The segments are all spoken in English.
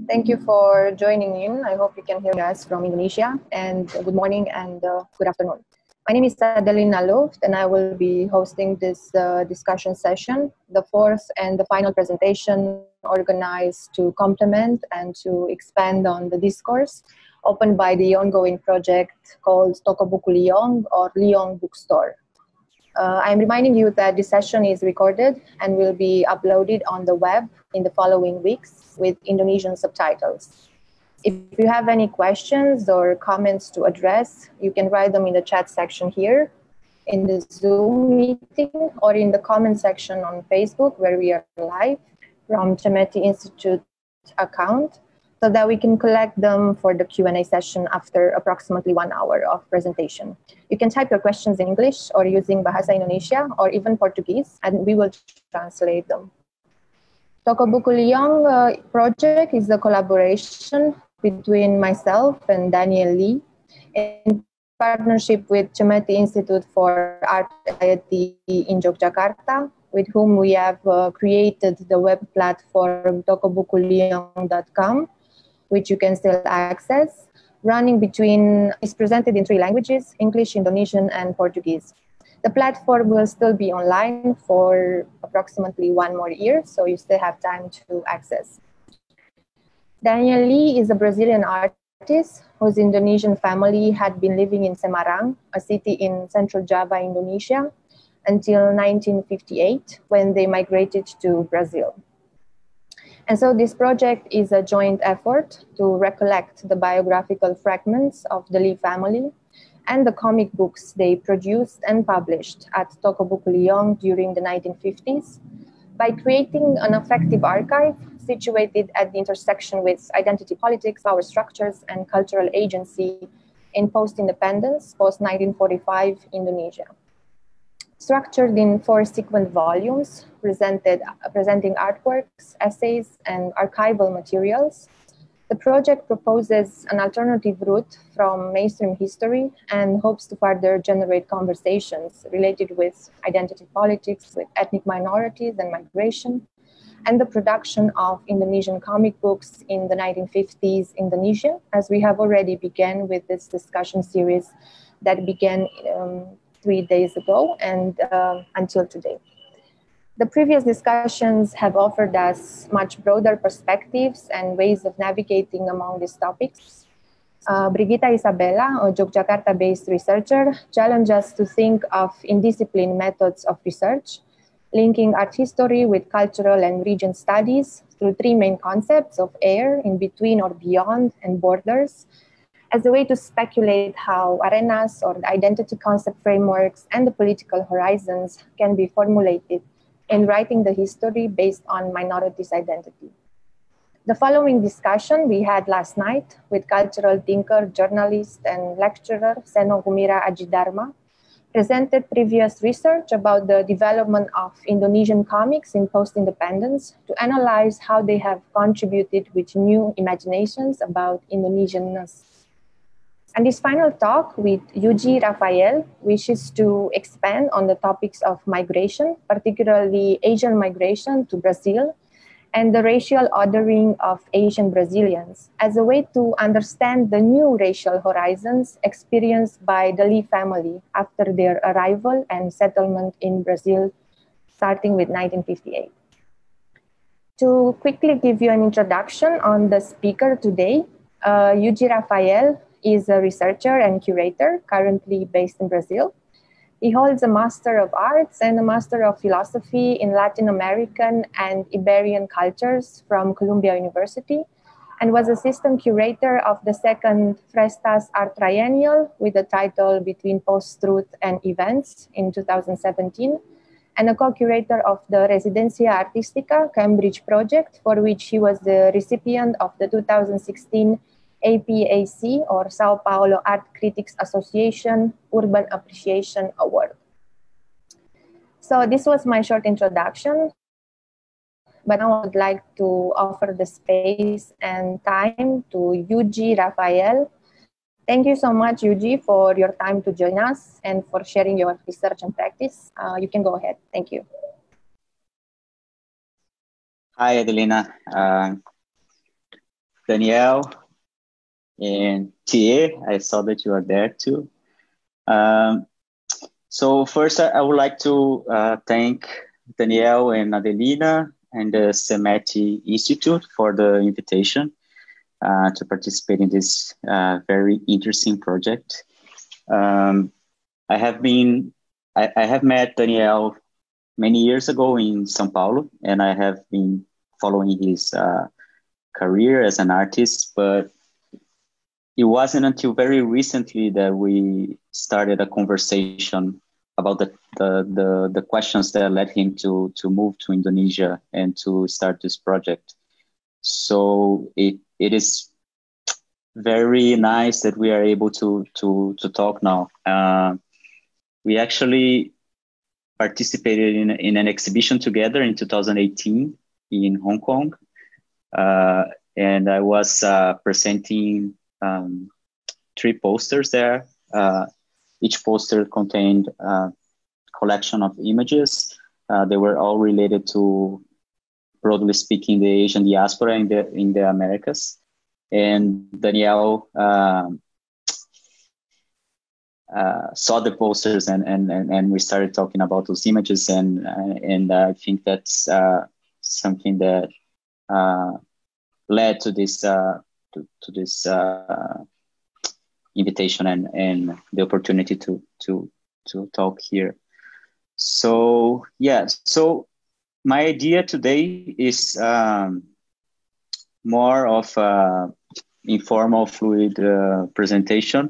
Thank you for joining in. I hope you can hear us from Indonesia. And good morning and good afternoon. My name is Adelina Luft, and I will be hosting this discussion session, the fourth and the final presentation organized to complement and to expand on the discourse opened by the ongoing project called Toko Buku Liong or Liong Bookstore. I'm reminding you that this session is recorded and will be uploaded on the web in the following weeks with Indonesian subtitles. If you have any questions or comments to address, you can write them in the chat section here in the Zoom meeting or in the comment section on Facebook where we are live from Cemeti Institute account so that we can collect them for the Q&A session after approximately 1 hour of presentation. You can type your questions in English or using Bahasa Indonesia or even Portuguese, and we will translate them. Toko Buku Liong project is a collaboration between myself and Daniel Lee in partnership with Cemeti Institute for Art and Society in Yogyakarta, with whom we have created the web platform tokobukuliong.com, which you can still access, is presented in 3 languages, English, Indonesian, and Portuguese. The platform will still be online for approximately 1 more year, so you still have time to access. Daniel Lee is a Brazilian artist whose Indonesian family had been living in Semarang, a city in central Java, Indonesia, until 1958, when they migrated to Brazil. And so this project is a joint effort to recollect the biographical fragments of the Lee family and the comic books they produced and published at Toko Buku Liong during the 1950s by creating an effective archive situated at the intersection with identity politics, power structures, and cultural agency in post-independence, post-1945 Indonesia. Structured in 4 sequent volumes, presenting artworks, essays, and archival materials, the project proposes an alternative route from mainstream history and hopes to further generate conversations related with identity politics, with ethnic minorities and migration, and the production of Indonesian comic books in the 1950s Indonesia, as we have already begun with this discussion series that began 3 days ago and until today. The previous discussions have offered us much broader perspectives and ways of navigating among these topics. Brigitta Isabella, a Yogyakarta-based researcher, challenged us to think of indisciplined methods of research, linking art history with cultural and region studies through 3 main concepts of air, in between or beyond, and borders, as a way to speculate how arenas or the identity concept frameworks and the political horizons can be formulated in writing the history based on minorities' identity. The following discussion we had last night with cultural thinker, journalist, and lecturer Seno Gumira Ajidharma presented previous research about the development of Indonesian comics in post-independence to analyze how they have contributed with new imaginations about Indonesianness. And this final talk with Yudi Rafael wishes to expand on the topics of migration, particularly Asian migration to Brazil, and the racial ordering of Asian Brazilians as a way to understand the new racial horizons experienced by the Lee family after their arrival and settlement in Brazil, starting with 1958. To quickly give you an introduction on the speaker today, Yudi Rafael is a researcher and curator currently based in Brazil. He holds a Master of Arts and a Master of Philosophy in Latin American and Iberian cultures from Columbia University, and was assistant curator of the 2nd Frestas Art Triennial with the title Between Post-Truth and Events in 2017, and a co-curator of the Residencia Artística Cambridge project, for which he was the recipient of the 2016 APAC, or Sao Paulo Art Critics Association Urban Appreciation Award. So this was my short introduction, but now I would like to offer the space and time to Yudi Rafael. Thank you so much, Yudi, for your time to join us and for sharing your research and practice. You can go ahead. Thank you. Hi, Adelina. Danielle, and Thier. I saw that you are there too. So first, I would like to thank Danielle and Adelina and the Cemeti Institute for the invitation to participate in this very interesting project. I have met Danielle many years ago in São Paulo, and I have been following his career as an artist, but it wasn't until very recently that we started a conversation about the questions that led him to move to Indonesia and to start this project. So it is very nice that we are able to talk now. We actually participated in an exhibition together in 2018 in Hong Kong, and I was presenting 3 posters there. Each poster contained a collection of images. They were all related to, broadly speaking, the Asian diaspora in the Americas. And Danielle saw the posters and we started talking about those images, and I think that's something that led to this invitation and the opportunity to talk here. So yeah, so my idea today is more of a informal, fluid presentation,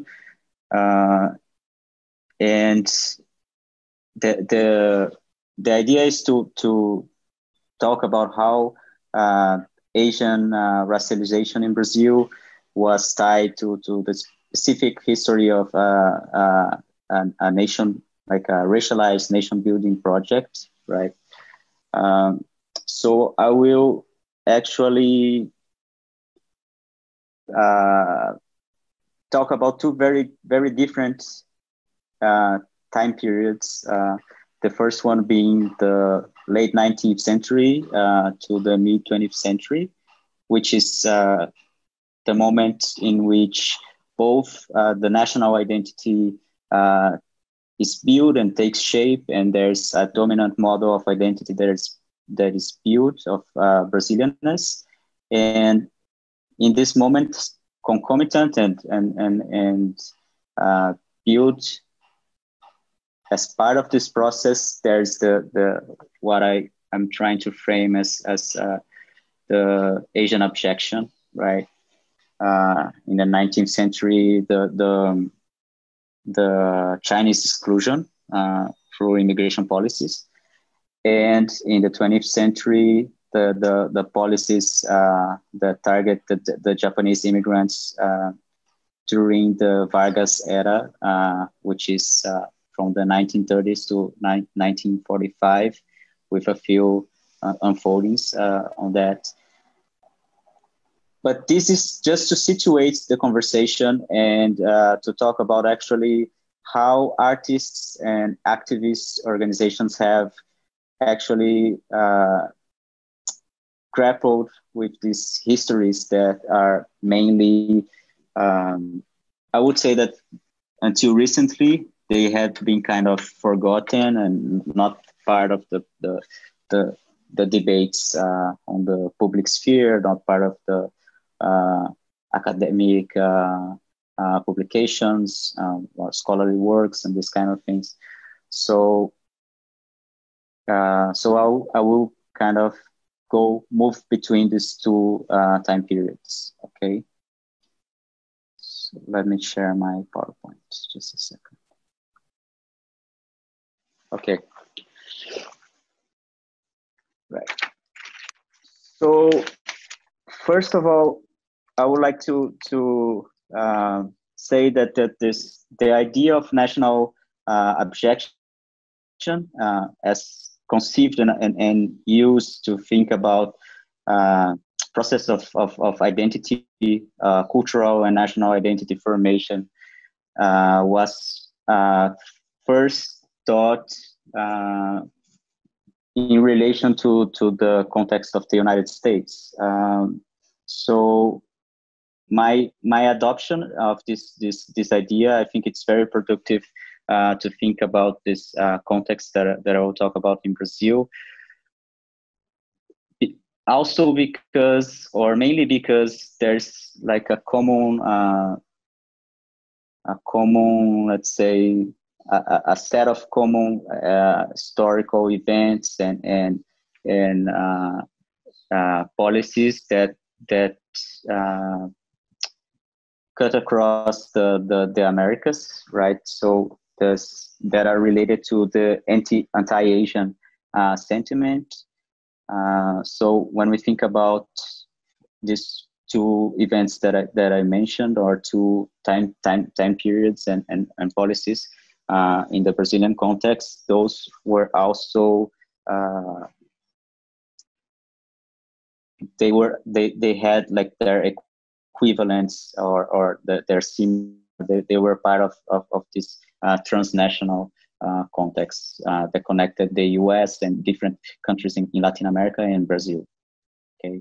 and the idea is to talk about how Asian racialization in Brazil was tied to the specific history of a nation, like a racialized nation building project, right? So I will actually talk about 2 very, very different time periods. The first one being the late 19th century to the mid 20th century, which is the moment in which both the national identity is built and takes shape, and there's a dominant model of identity that is built of Brazilianness. And in this moment, concomitant and built as part of this process, there's the what I'm trying to frame as the Asian abjection, right? In the 19th century, the Chinese exclusion through immigration policies, and in the 20th century, the policies that target the Japanese immigrants during the Vargas era, which is from the 1930s to 1945, with a few unfoldings on that. But this is just to situate the conversation and to talk about actually how artists and activist organizations have actually grappled with these histories that are mainly, I would say that until recently, they had been kind of forgotten and not part of the debates on the public sphere, not part of the academic publications or scholarly works and these kind of things. So I will kind of move between these 2 time periods. Okay. So let me share my PowerPoint. Just a second. Okay. Right. So first of all, I would like to say that the idea of national abjection as conceived and used to think about process of identity, cultural and national identity formation was first thought in relation to the context of the United States. So my adoption of this idea, I think it's very productive to think about this context that I will talk about in Brazil. Also because, or mainly because, there's like a common, let's say, a set of common historical events and policies that cut across the Americas, right? So that are related to the anti-Asian sentiment. So when we think about these two events that I mentioned, or two time periods and policies in the Brazilian context, those were also they had like their equivalents or their similar. They were part of this transnational context that connected the US and different countries in Latin America and Brazil. Okay.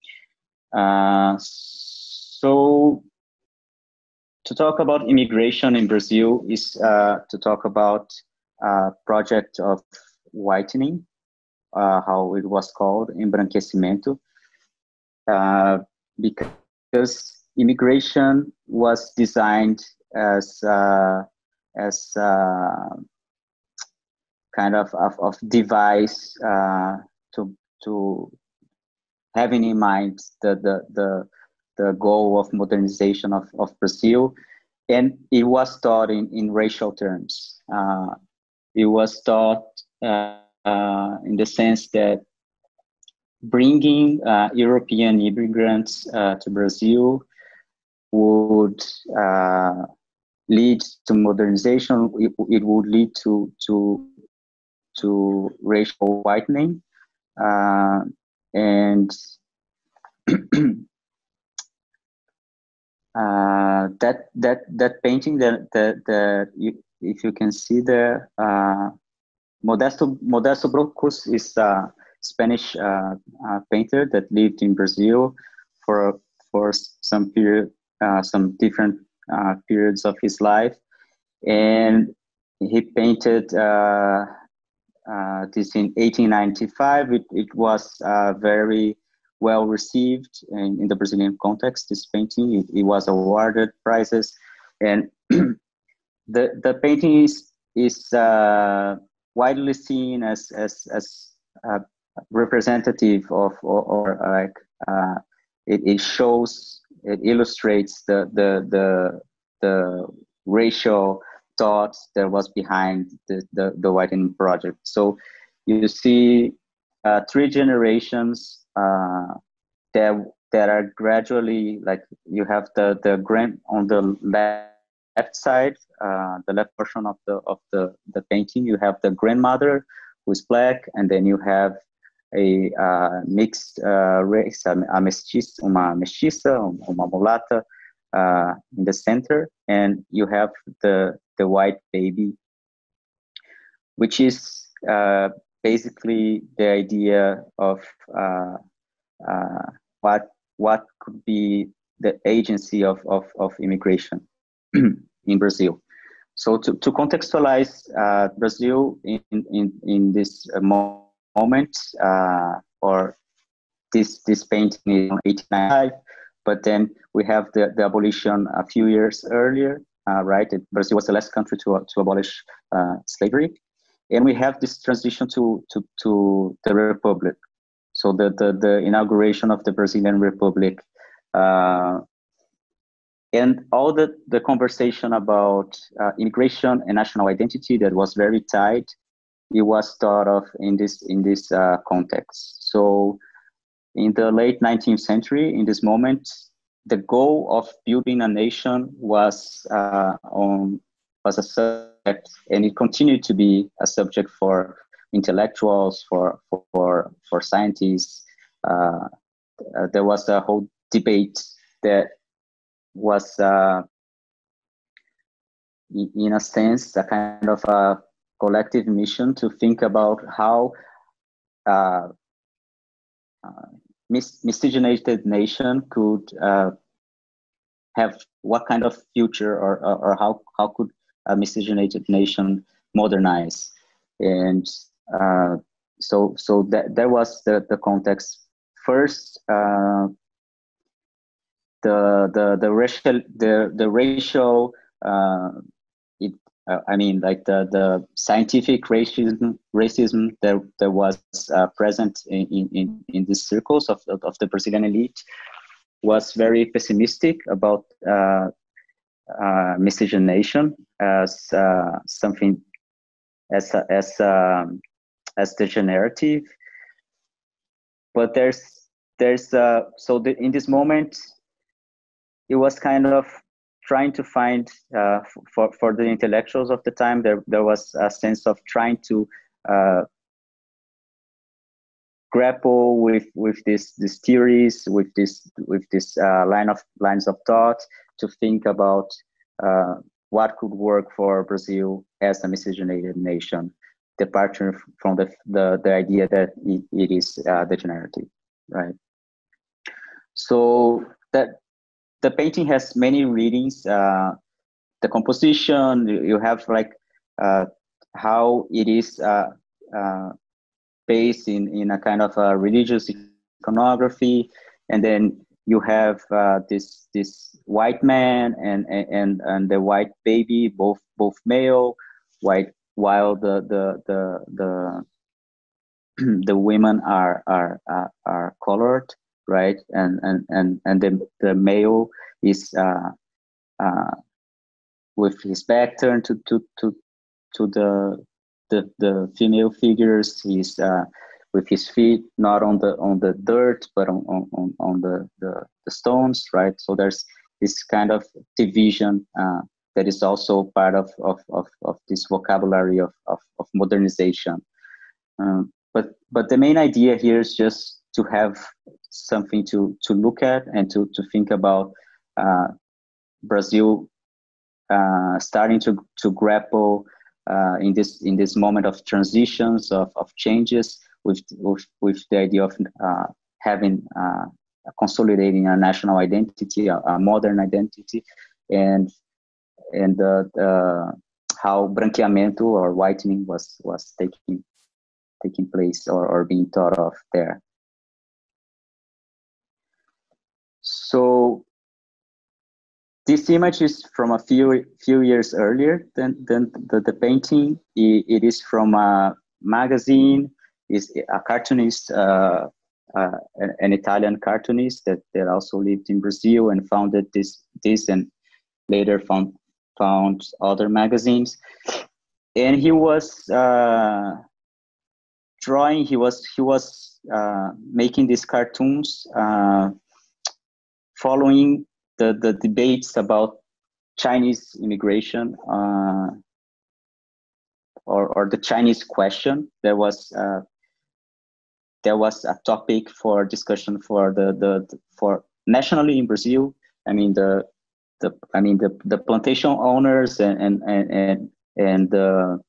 So to talk about immigration in Brazil is to talk about project of whitening, how it was called, embranquecimento, because immigration was designed as kind of device to having in mind the goal of modernization of Brazil, and it was taught in racial terms. It was taught in the sense that bringing European immigrants to Brazil would lead to modernization. It would lead to racial whitening, and that painting that if you can see there, Modesto Brocos is a Spanish painter that lived in Brazil for some period, some different periods of his life, and he painted this in 1895. It was very well received in the Brazilian context. This painting, it was awarded prizes, and the painting is widely seen as representative of, or like it shows, it illustrates the racial thought that was behind the whitening project. So you see 3 generations that are gradually, like, you have the grand on the left side, the left portion of the painting, you have the grandmother who's black, and then you have a mixed race, uma mestiça, uma mulata in the center, and you have the white baby, which is basically the idea of what could be the agency of immigration in Brazil. So to contextualize Brazil in this moment, or this painting is 1895, but then we have the abolition a few years earlier, right? Brazil was the last country to abolish slavery, and we have this transition to the Republic. So the inauguration of the Brazilian Republic, and all the conversation about immigration and national identity that was very tight, it was thought of in this context. So in the late 19th century, in this moment, the goal of building a nation was a subject, and it continued to be a subject for intellectuals, for scientists. There was a whole debate that was, in a sense, a kind of a collective mission to think about how miscegenated nation could have what kind of future, or how could a miscegenated nation modernize? And so that was the context. First, the racial I mean, like the scientific racism that was present in these circles of the Brazilian elite was very pessimistic about miscegenation as something as degenerative. But in this moment, it was kind of trying to find for the intellectuals of the time, there was a sense of trying to grapple with these theories, with this lines of thought, to think about what could work for Brazil as a miscegenated nation, departure from the idea that it is degenerative, right? So that the painting has many readings. The composition, you have like how it is based in a kind of a religious iconography, and then you have this white man and the white baby, both male, white, while the women are colored, right? And the male is with his back turned to the female figures. He's with his feet not on the dirt but on the stones, right? So there's this kind of division that is also part of this vocabulary of modernization. But the main idea here is just to have something to look at and to think about Brazil starting to grapple in this moment of transitions, of changes, with the idea of having consolidating a national identity, a modern identity, and how branqueamento or whitening was taking place or being thought of there. So this image is from a few years earlier than the painting. It is from a magazine. Is a cartoonist, an Italian cartoonist that also lived in Brazil and founded this and later found other magazines. And he was drawing. He was making these cartoons following the debates about Chinese immigration or the Chinese question. There was a topic for discussion for for nationally in Brazil. I mean the plantation owners and the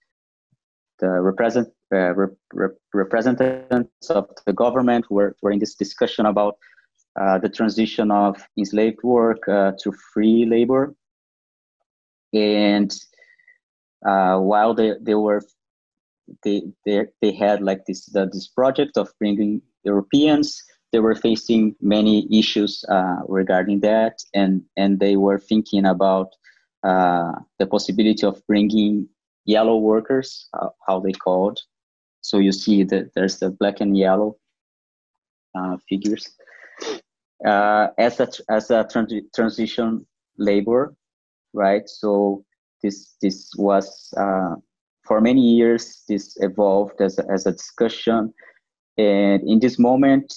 representatives of the government were in this discussion about the transition of enslaved work to free labor. And while they had like this project of bringing Europeans, they were facing many issues regarding that, and they were thinking about the possibility of bringing yellow workers, how they called. So you see that there's the black and yellow figures as a transition labor, right? So this was for many years. This evolved as a discussion, and in this moment,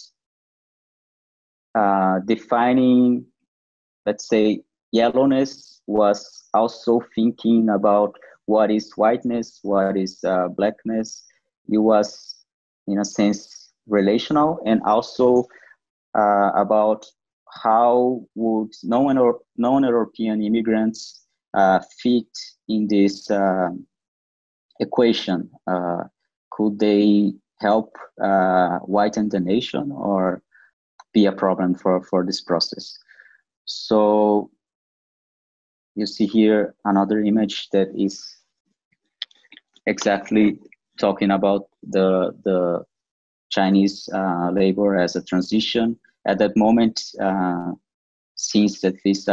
defining, let's say, yellowness was also thinking about what is whiteness, what is blackness. It was, in a sense, relational, and also about how would non-European immigrants fit in this equation. Could they help whiten the nation or be a problem for this process? So you see here another image that is exactly talking about the Chinese labor as a transition. At that moment, since at least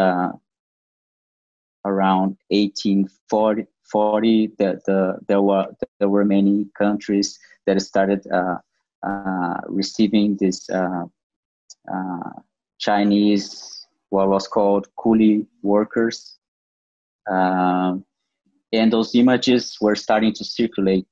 around 1840, there were many countries that started receiving this Chinese, what was called coolie workers. And those images were starting to circulate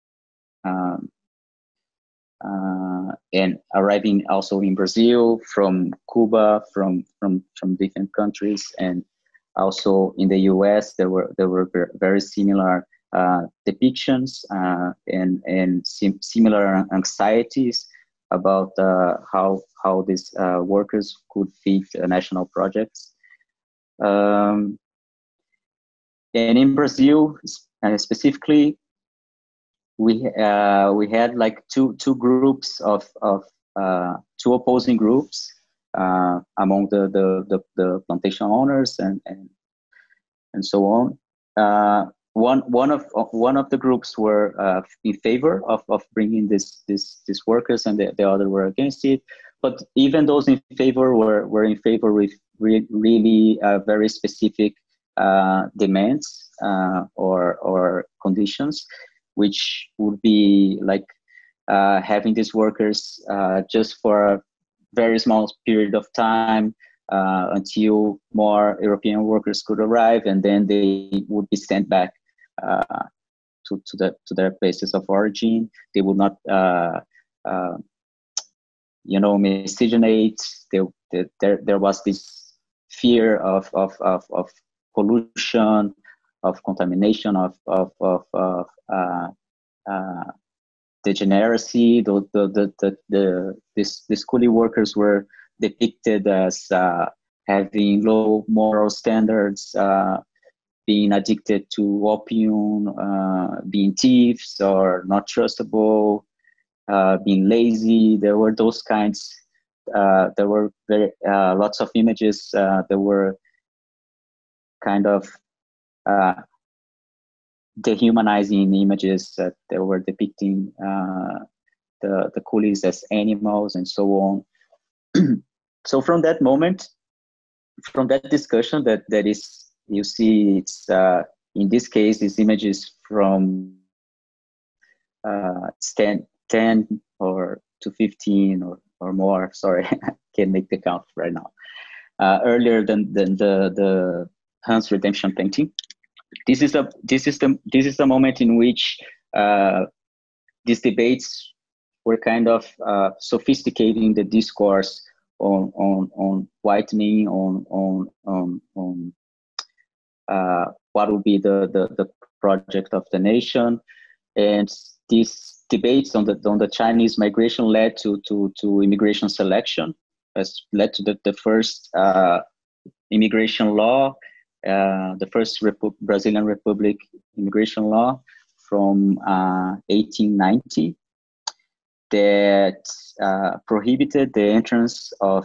and arriving also in Brazil, from Cuba, from different countries, and also in the U.S. there were very similar depictions and similar anxieties about how these workers could feed national projects. And in Brazil specifically, we had like two groups of two opposing groups among the plantation owners and so on. One of the groups were in favor of bringing these workers, and the other were against it. But even those in favor were in favor with really very specific demands or conditions, which would be like having these workers just for a very small period of time until more European workers could arrive, and then they would be sent back to their places of origin. They would not, miscegenate. There was this fear of pollution, of contamination, of degeneracy. These coolie workers were depicted as having low moral standards, being addicted to opium, being thieves or not trustable, being lazy. There were those kinds. There were lots of images. There were kind of dehumanizing images that they were depicting the coolies as animals and so on. So from that moment, from that discussion, that is, you see, it's in this case, these images from 10 or to 15 or more. Sorry, I can't make the count right now. Earlier than the Hans Redemption painting. This is the moment in which these debates were kind of sophisticating the discourse on whitening, on what would be the project of the nation, and these debates on the Chinese migration led to immigration selection, has led to the first immigration law, the first Brazilian Republic immigration law from 1890 that prohibited the entrance of,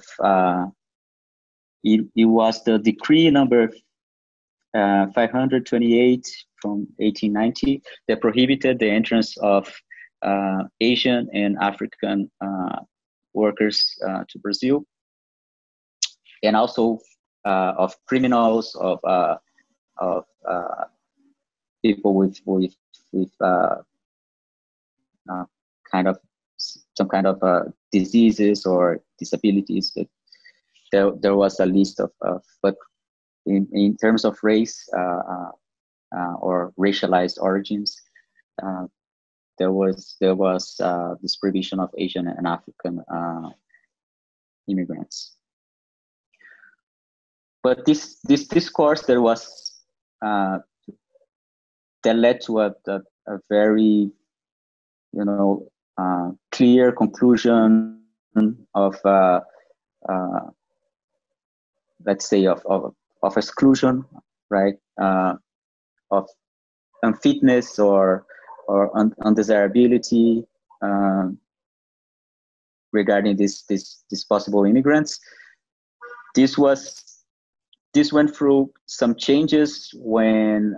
it was the decree number 528 from 1890 that prohibited the entrance of Asian and African workers to Brazil, and also of criminals, of people with kind of some kind of diseases or disabilities. That there was a list of but in terms of race or racialized origins, there was this prohibition of Asian and African immigrants. But this discourse, there was that led to a very clear conclusion of let's say of exclusion, right? Of unfitness or undesirability regarding these possible immigrants. This was this went through some changes when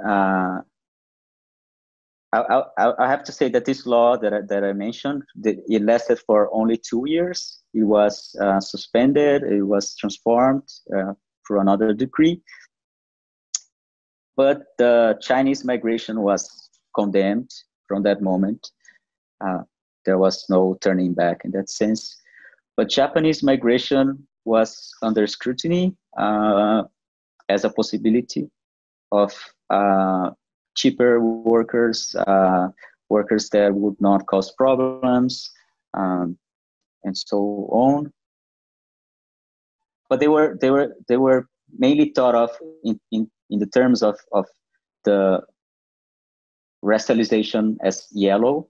I have to say that this law that I mentioned, it lasted for only 2 years. It was suspended. It was transformed through another decree. But the Chinese migration was condemned from that moment. There was no turning back in that sense. But Japanese migration was under scrutiny as a possibility of cheaper workers, workers that would not cause problems, and so on. But they were mainly thought of in the terms of the racialization as yellow,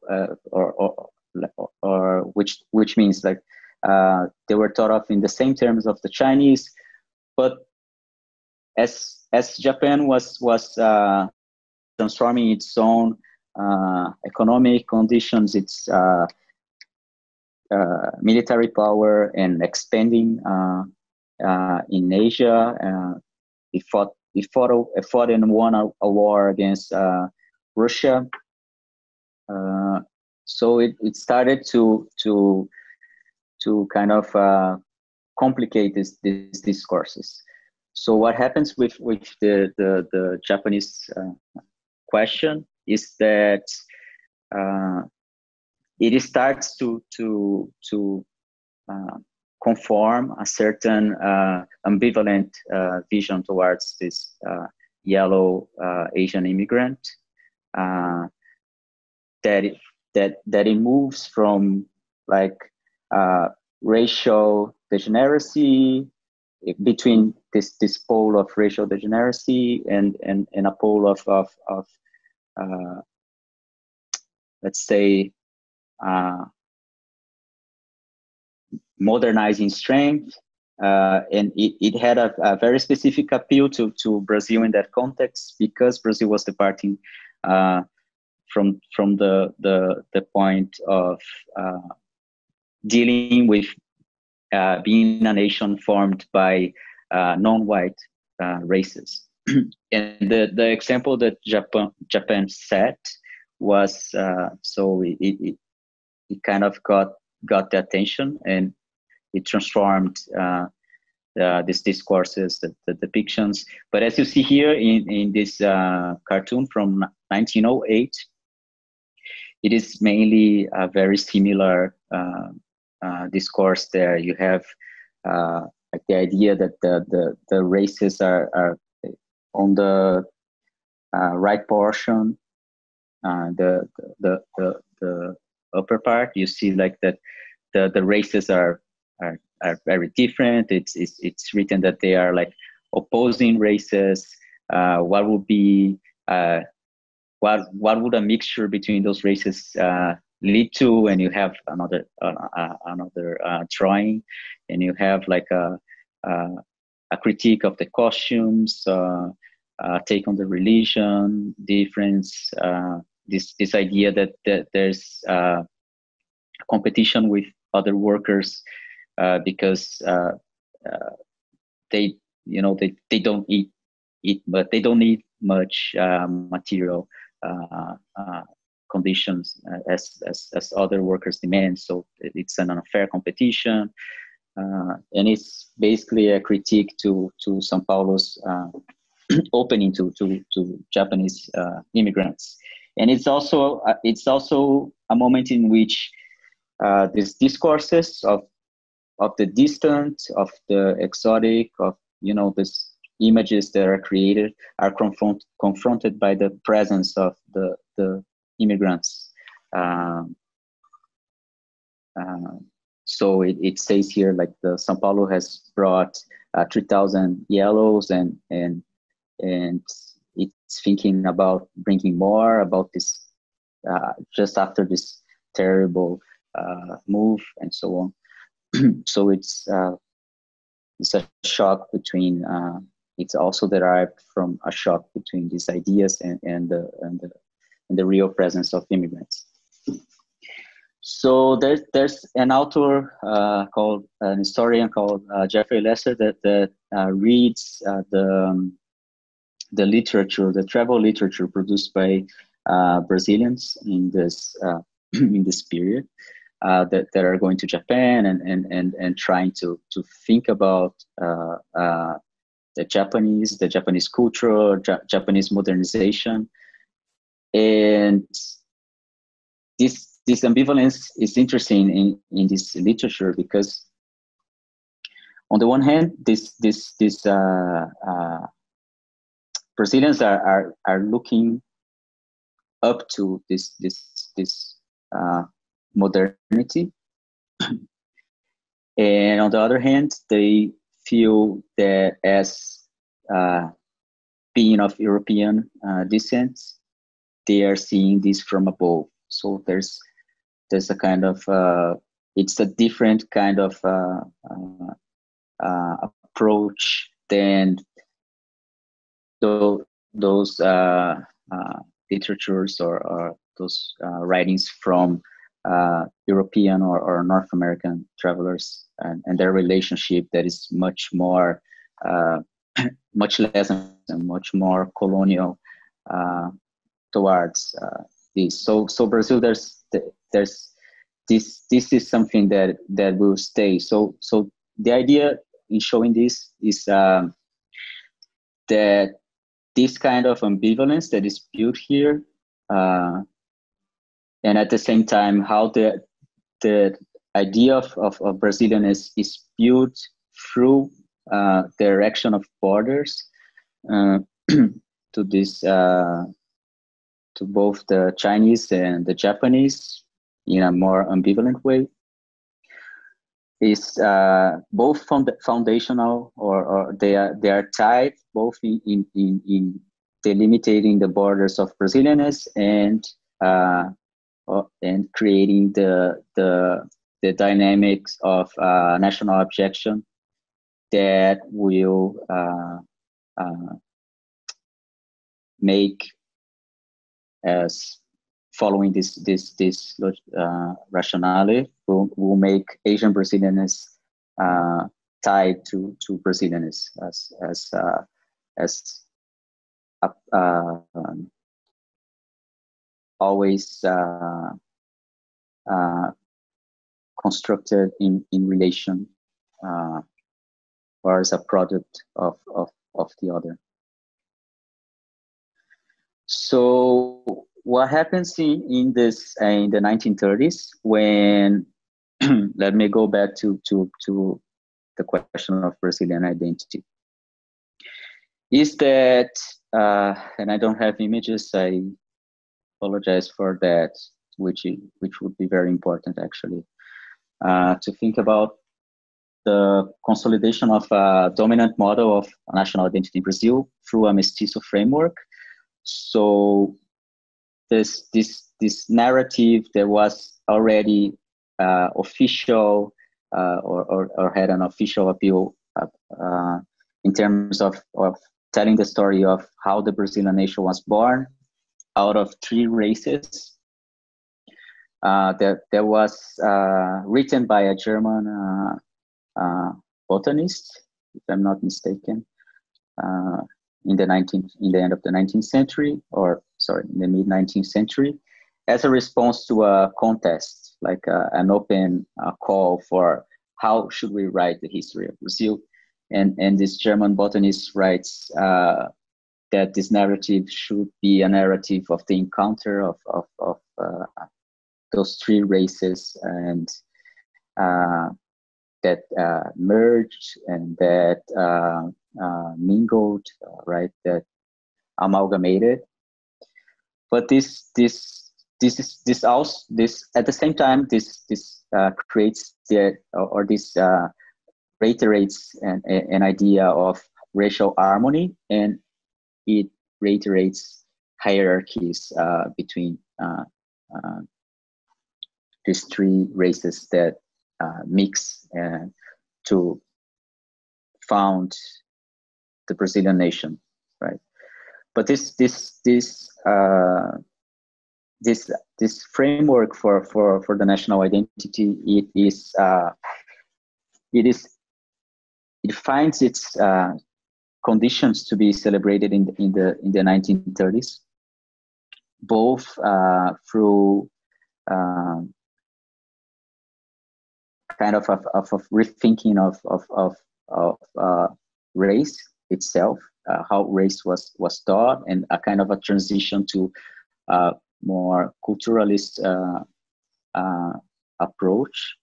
or which means like they were thought of in the same terms of the Chinese, but as Japan was transforming its own economic conditions, its military power, and expanding in Asia. It fought and won a war against Russia. So it started to kind of complicate these discourses. So what happens with the Japanese question is that it starts to conform a certain ambivalent vision towards this yellow Asian immigrant, that it moves from like racial degeneracy, between this pole of racial degeneracy and a pole of let's say modernizing strength, and it had a very specific appeal to Brazil in that context, because Brazil was departing from the point of dealing with being a nation formed by non-white races. And the example that Japan set was so it kind of got the attention, and it transformed these discourses, the depictions. But as you see here in this cartoon from 1908, it is mainly a very similar discourse there. You have like the idea that the races are on the right portion, the upper part. You see like that the races are very different. It's written that they are like opposing races. What would be what would a mixture between those races lead to? And you have another drawing, and you have like a critique of the costumes, take on the religion difference, this idea that there's competition with other workers because they don't eat, but they don't need much material conditions as other workers demand. So it's an unfair competition, and it's basically a critique to São Paulo's opening to Japanese immigrants. And it's also a moment in which these discourses of the distant, of the exotic, of these images that are created are confronted by the presence of the immigrants. So it says here like the São Paulo has brought 3,000 yellows, and it's thinking about bringing more, about this just after this terrible move and so on. So it's a shock between. It's also derived from a shock between these ideas and the real presence of immigrants. So there's an author called an historian called Jeffrey Lesser that reads the literature, the travel literature produced by Brazilians in this in this period that are going to Japan and trying to think about the Japanese culture, Japanese modernization, and this ambivalence is interesting in this literature because, on the one hand, this Brazilians are looking up to this modernity, and on the other hand, they feel that as being of European descent, they are seeing this from above. So there's a kind of it's a different kind of approach than those literatures or those writings from European or North American travelers and their relationship that is much more, much less and much more colonial towards this. So Brazil, there's this is something that will stay. So the idea in showing this is that this kind of ambivalence that is built here, and at the same time how the idea of Brazilian is built through the erection of borders to this to both the Chinese and the Japanese in a more ambivalent way, is both foundational or they are tied both in delimiting the borders of Brazilianness and creating the dynamics of national abjection that will make, as following this rationale, will make Asian Brazilianness tied to Brazilianness as always constructed in relation or as a product of the other. So what happens in the 1930s when let me go back to the question of Brazilian identity, is that and I don't have images, I apologize for that, which would be very important actually, to think about the consolidation of a dominant model of national identity in Brazil through a mestizo framework. So this narrative that was already official or had an official appeal in terms of telling the story of how the Brazilian nation was born out of three races, that was written by a German botanist, if I'm not mistaken, in the end of the 19th century, or sorry, in the mid 19th century, as a response to a contest, like an open call for how should we write the history of Brazil, and this German botanist writes that this narrative should be a narrative of the encounter of those three races, and that merged and that mingled, right? That amalgamated. But this also at the same time this creates this reiterates an idea of racial harmony, and it reiterates hierarchies between these three races that mix to found the Brazilian nation, right? But this this framework for the national identity, it finds its conditions to be celebrated in the 1930s, both through kind of rethinking of race itself, how race was taught, and a kind of a transition to more culturalist approach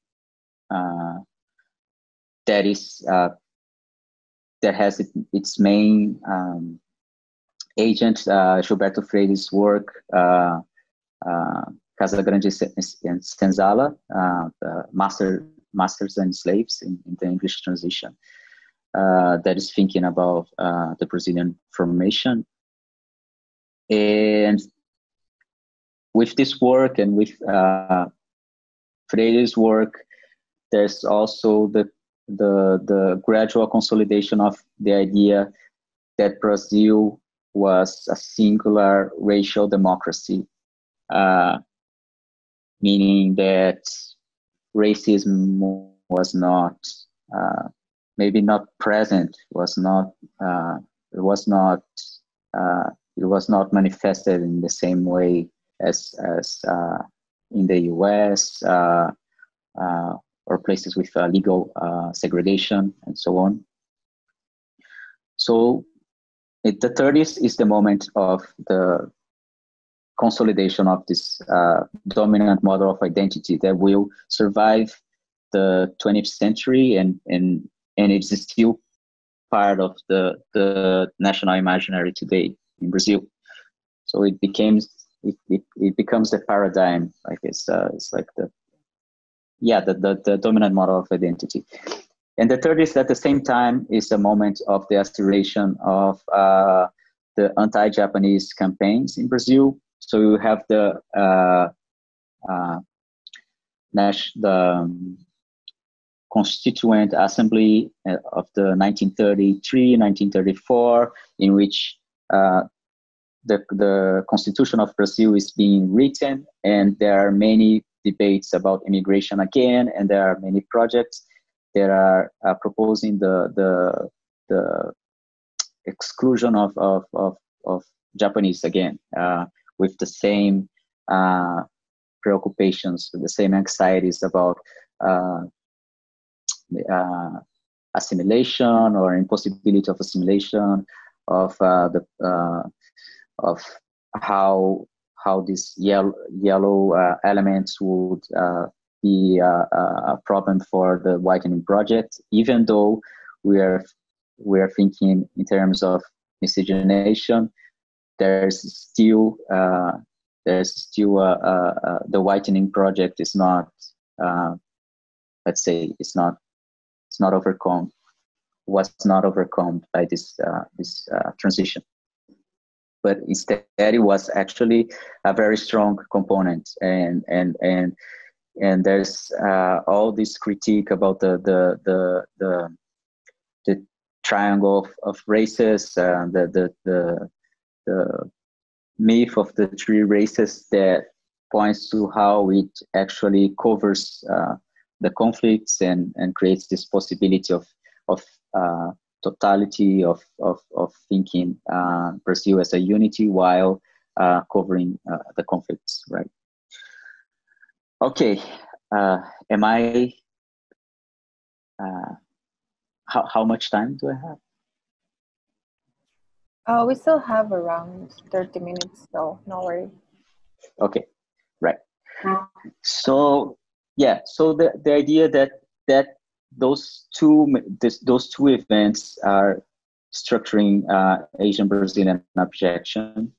that is that has its main agent, Gilberto Freire's work, Casagrande and Senzala, Masters and Slaves in the English transition, that is thinking about the Brazilian formation. And with this work and with Freire's work, there's also the gradual consolidation of the idea that Brazil was a singular racial democracy, meaning that racism was not maybe not present, was not manifested in the same way as in the US or places with legal segregation and so on. So the 30s is the moment of the consolidation of this dominant model of identity that will survive the 20th century, and it's still part of the national imaginary today in Brazil. So it becomes the paradigm, I guess. It's like the dominant model of identity. And the 30s at the same time is a moment of the acceleration of the anti-Japanese campaigns in Brazil. So you have the Constituent Assembly of the 1933, 1934, in which the Constitution of Brazil is being written, and there are many debates about immigration again, and there are many projects that are proposing the exclusion of Japanese again, with the same preoccupations, with the same anxieties about assimilation or impossibility of assimilation, of how these yellow elements would be a problem for the whitening project, even though we are thinking in terms of miscegenation. There's still the whitening project is not, let's say, it's not overcome, was not overcome by this transition. But instead, it was actually a very strong component, and there's all this critique about the triangle of races, the myth of the three races that points to how it actually covers the conflicts and creates this possibility of totality of thinking Brazil as a unity while covering the conflicts, right? Okay, am I? How much time do I have? We still have around 30 minutes, so no worry. Okay, right. So yeah, so the idea that those two events are structuring Asian Brazilian abjection.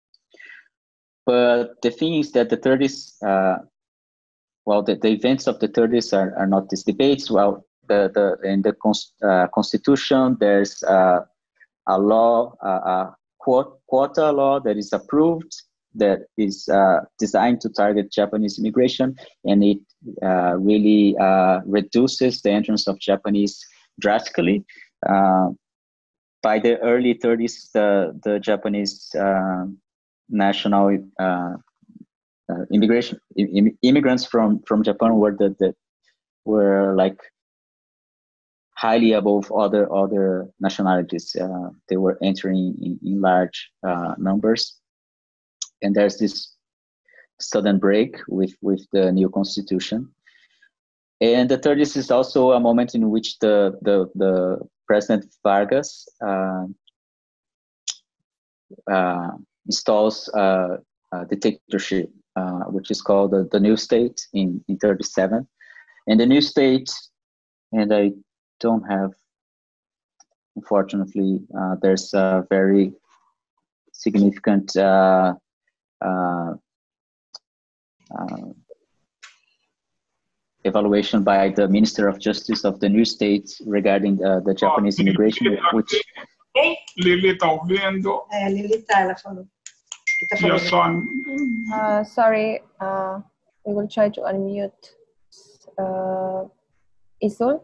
But the thing is that the 30s, the events of the 30s are not these debates. Well, in the Constitution, there's a law, a quota law that is approved, that is designed to target Japanese immigration, and it really reduces the entrance of Japanese drastically. By the early 30s, the Japanese national immigrants from Japan were like highly above other nationalities. They were entering in large numbers, and there's this sudden break with the new constitution. And the third is also a moment in which the President Vargas installs a dictatorship, which is called the New State in 37. And the New State, and I don't have, unfortunately, there's a very significant evaluation by the Minister of Justice of the New State regarding the Japanese immigration, which... Lili está ouvindo? Lili está, ela falou. E a sua... Sorry, we will try to unmute Isul.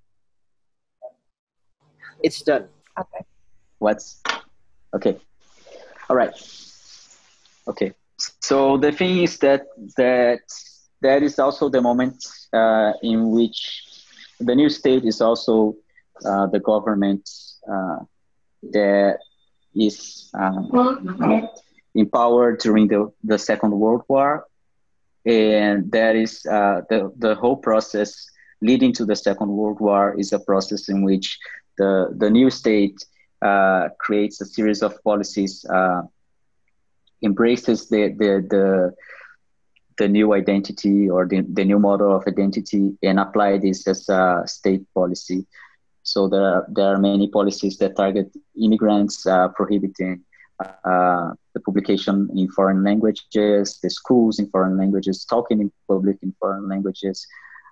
It's done. Okay. Okay. All right. Okay. So the thing is that is also the moment in which the New State is also the government that is empowered during the Second World War, and that is the whole process leading to the Second World War is a process in which the New State creates a series of policies, embraces the new identity or the new model of identity, and apply this as a state policy. So there are many policies that target immigrants, prohibiting the publication in foreign languages, the schools in foreign languages, talking in public in foreign languages,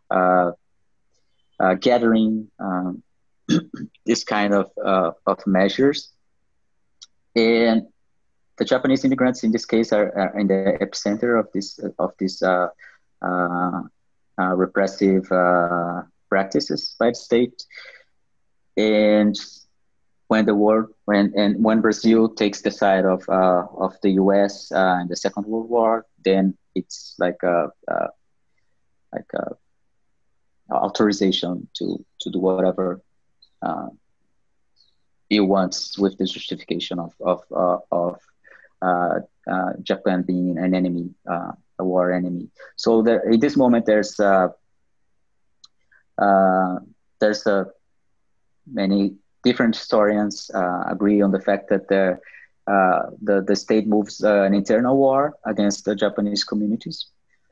gathering this kind of measures. And the Japanese immigrants in this case are in the epicenter of this repressive practices by the state. And when Brazil takes the side of the U.S. In the Second World War, then it's like a authorization to do whatever it wants, with the justification of Japan being an enemy, a war enemy. So in this moment, there's many different historians agree on the fact that the state moves an internal war against the Japanese communities,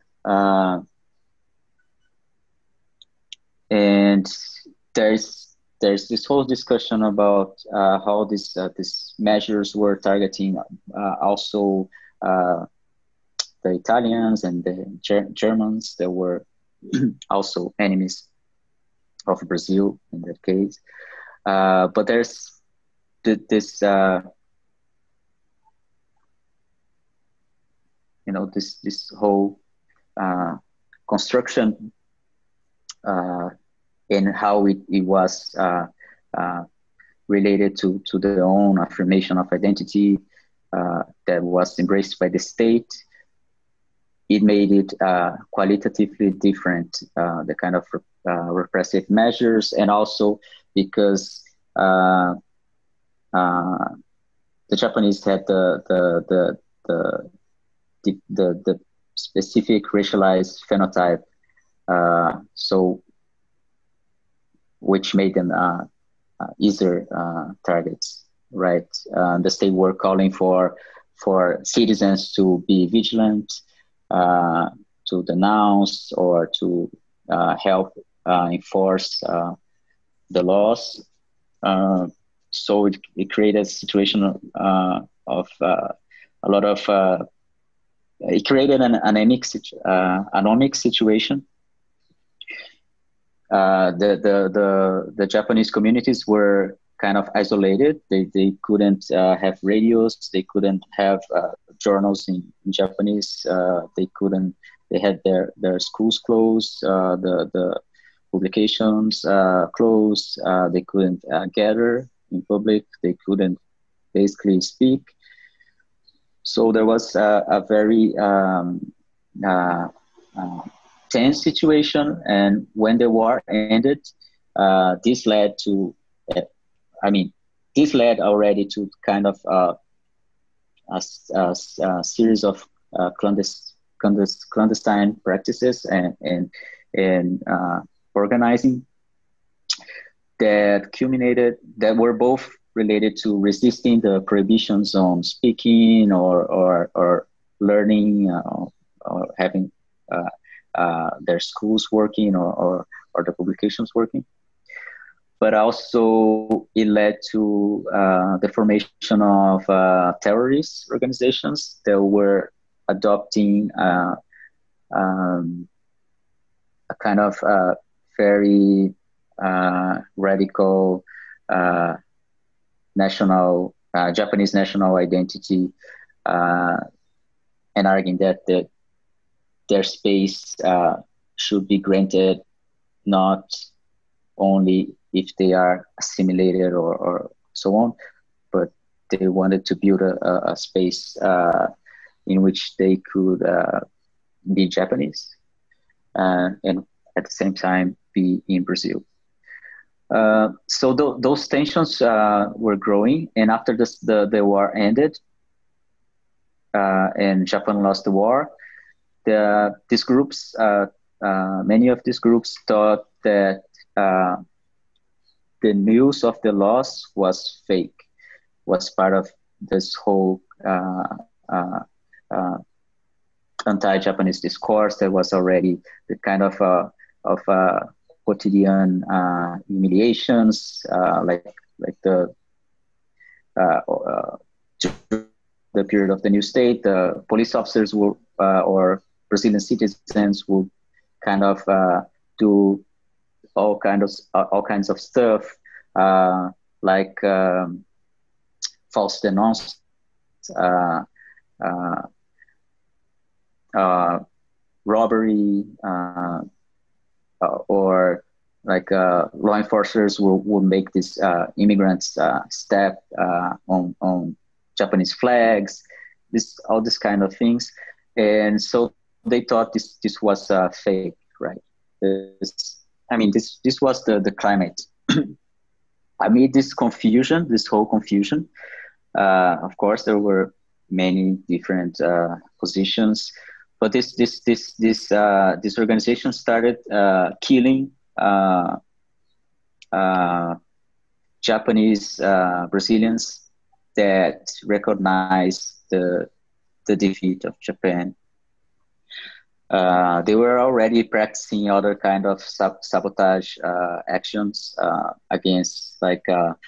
and there's this whole discussion about how these measures were targeting also the Italians and the Germans that were also enemies of Brazil in that case. But there's this whole construction and how it was related to their own affirmation of identity that was embraced by the state. It made it qualitatively different, the kind of repressive measures, and also because the Japanese had the specific racialized phenotype, so which made them easier targets, right? The state were calling for citizens to be vigilant, to denounce or to help enforce the laws. So it created a situation of a lot of, it created an anomic situation. The Japanese communities were kind of isolated. They couldn't have radios. They couldn't have journals in Japanese. They had their schools closed, the publications closed. They couldn't gather in public. They couldn't basically speak. So there was a very uh, tense situation, and when the war ended, this led to, this led already to kind of a series of clandestine practices and organizing that were both related to resisting the prohibitions on speaking or learning or having their schools working or the publications working. But also it led to the formation of terrorist organizations that were adopting a kind of very radical Japanese national identity, and arguing that their space should be granted not only if they are assimilated or so on, but they wanted to build a space in which they could be Japanese and at the same time be in Brazil. So those tensions were growing, and after the war ended and Japan lost the war, these groups, many of these groups thought that the news of the loss was fake, was part of this whole anti-Japanese discourse that was already the kind of quotidian humiliations, like the period of the new state. The police officers will or Brazilian citizens would kind of do all kinds of stuff, like false denouncements, robbery, or like law enforcers will make these immigrants step on Japanese flags, all this kind of things, and so they thought this was fake, right? This was the climate. Amid this whole confusion, of course there were many different positions, but this organization started killing Japanese Brazilians that recognized the defeat of Japan. They were already practicing other kind of sabotage actions against, like,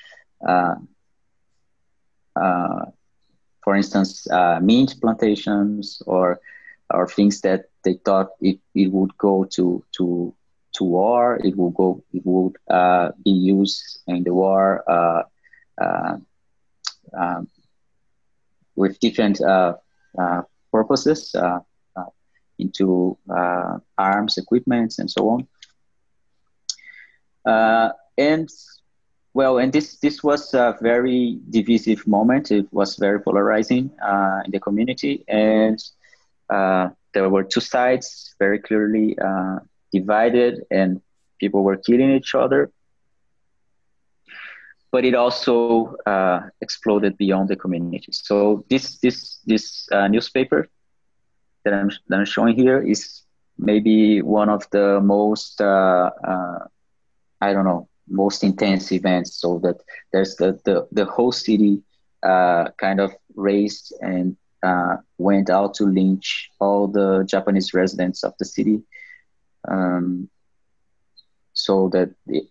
for instance, mint plantations or things that they thought it would go to war. It would be used in the war with different purposes. Into arms, equipments, and so on. And this was a very divisive moment. It was very polarizing in the community, and there were two sides very clearly divided, and people were killing each other. But it also exploded beyond the community. So this newspaper that I'm showing here is maybe one of the most most intense events. So that there's the whole city kind of raised and went out to lynch all the Japanese residents of the city. So that you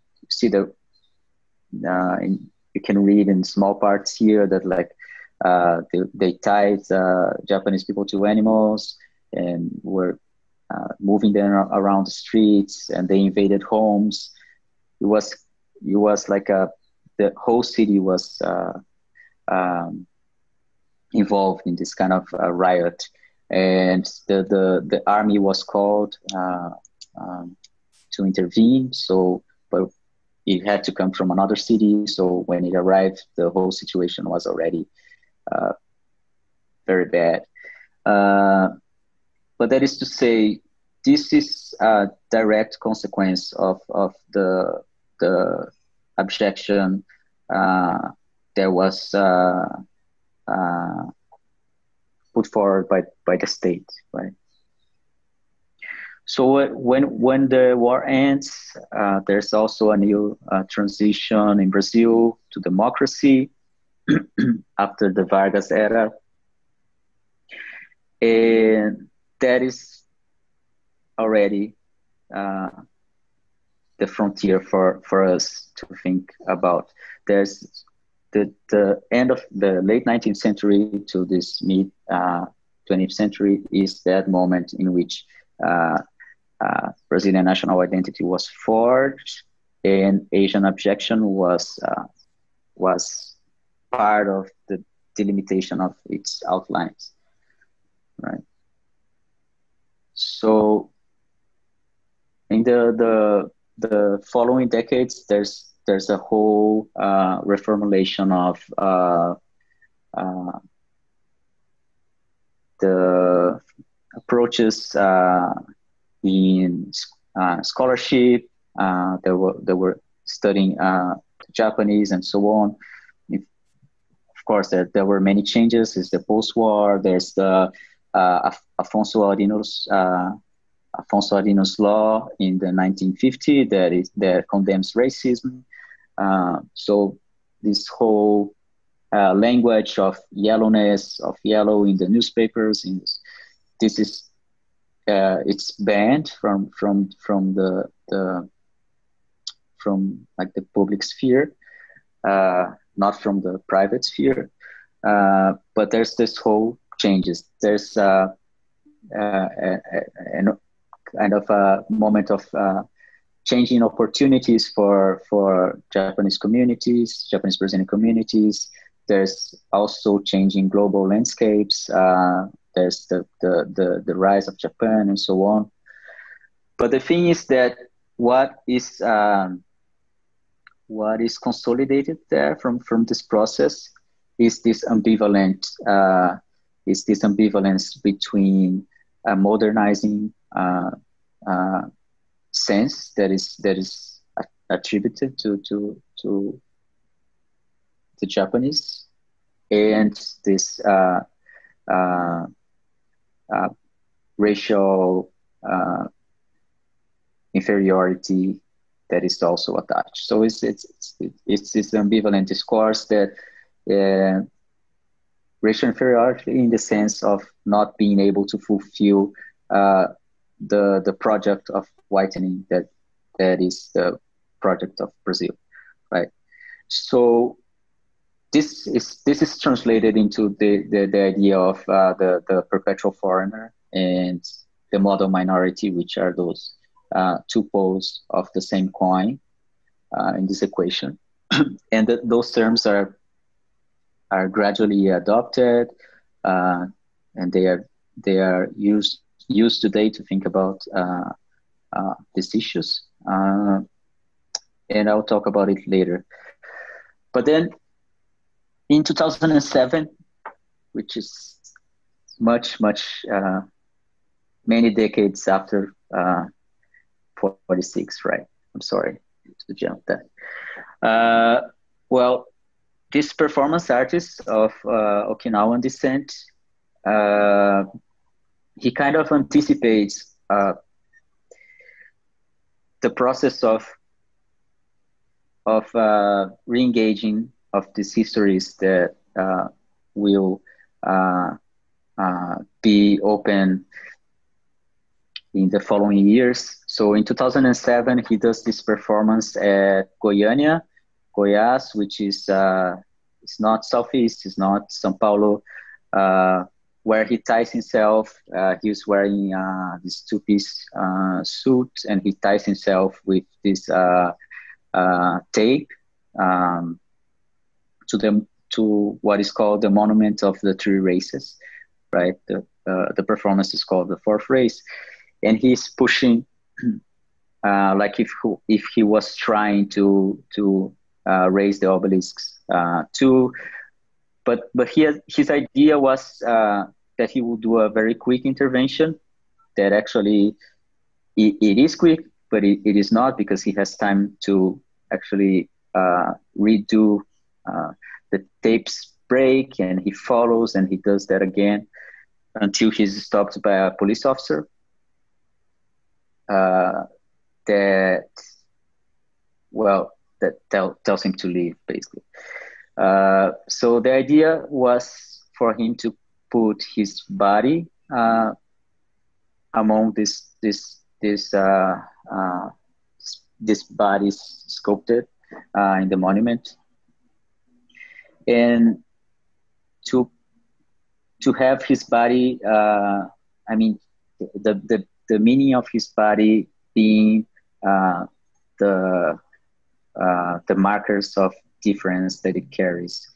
can read in small parts here that, like, they tied Japanese people to animals and were moving them around the streets, and they invaded homes. It was like the whole city was involved in this kind of riot, and the army was called to intervene. So, but it had to come from another city. So when it arrived, the whole situation was already very bad. but that is to say, this is a direct consequence of the abjection that was put forward by the state, right? So when the war ends, there's also a new transition in Brazil to democracy after the Vargas era. And that is already the frontier for us to think about. There's the end of the late 19th century to this mid 20th century is that moment in which Brazilian national identity was forged, and Asian abjection was part of the delimitation of its outlines, right? So in the following decades, there's a whole reformulation of the approaches in scholarship. They were studying Japanese and so on. Of course, there were many changes. It's the post-war. There's the Afonso Arinos law in the 1950s that condemns racism. So this whole language of yellowness, of yellow in the newspapers, this is it's banned from like the public sphere, not from the private sphere. But there's this whole changes. There's a kind of a moment of changing opportunities for Japanese communities, Japanese Brazilian communities. There's also changing global landscapes. There's the rise of Japan and so on. But the thing is that what is consolidated there from this process is this ambivalence between a modernizing sense that is attributed to the Japanese, and this racial inferiority that is also attached. So it's this ambivalent discourse that racial inferiority in the sense of not being able to fulfill the project of whitening that is the project of Brazil, right? So this is translated into the idea of the perpetual foreigner and the model minority, which are those two poles of the same coin in this equation. And those terms are gradually adopted, and they are used today to think about these issues. And I'll talk about it later. But then in 2007, which is much many decades after 46, right? I'm sorry to jump that. Well, this performance artist of Okinawan descent, he kind of anticipates the process of re-engaging of these histories that will be open in the following years. So in 2007, he does this performance at Goiânia, Goiás, which is it's not Southeast, it's not São Paulo, where he ties himself. He's wearing this two-piece suit, and he ties himself with this tape to what is called the Monument of the Three Races, right? The performance is called the Fourth Race, and he's pushing like if he was trying to raise the obelisks too. But his idea was that he would do a very quick intervention that actually it is quick, but it is not, because he has time to actually redo the tapes break, and he follows and he does that again until he's stopped by a police officer that tells him to leave, basically. So the idea was for him to put his body among this bodies sculpted in the monument, and to have his body. I mean, the meaning of his body being the markers of difference that it carries.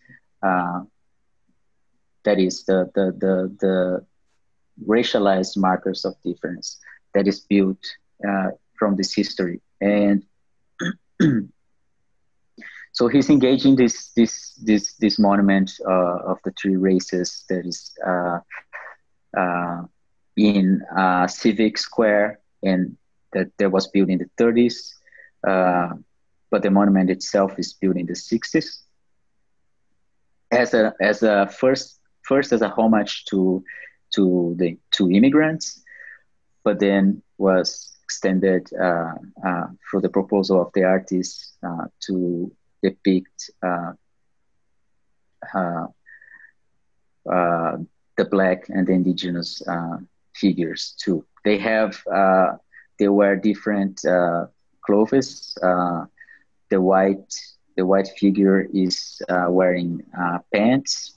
That is the racialized markers of difference that is built from this history. And so he's engaging this monument of the three races that is in Civic Square, and that was built in the 30s, but the monument itself is built in the 60s as a first as a homage to immigrants, but then was extended through the proposal of the artists to depict the Black and the indigenous figures too. They wear different clothes. The white figure is wearing pants,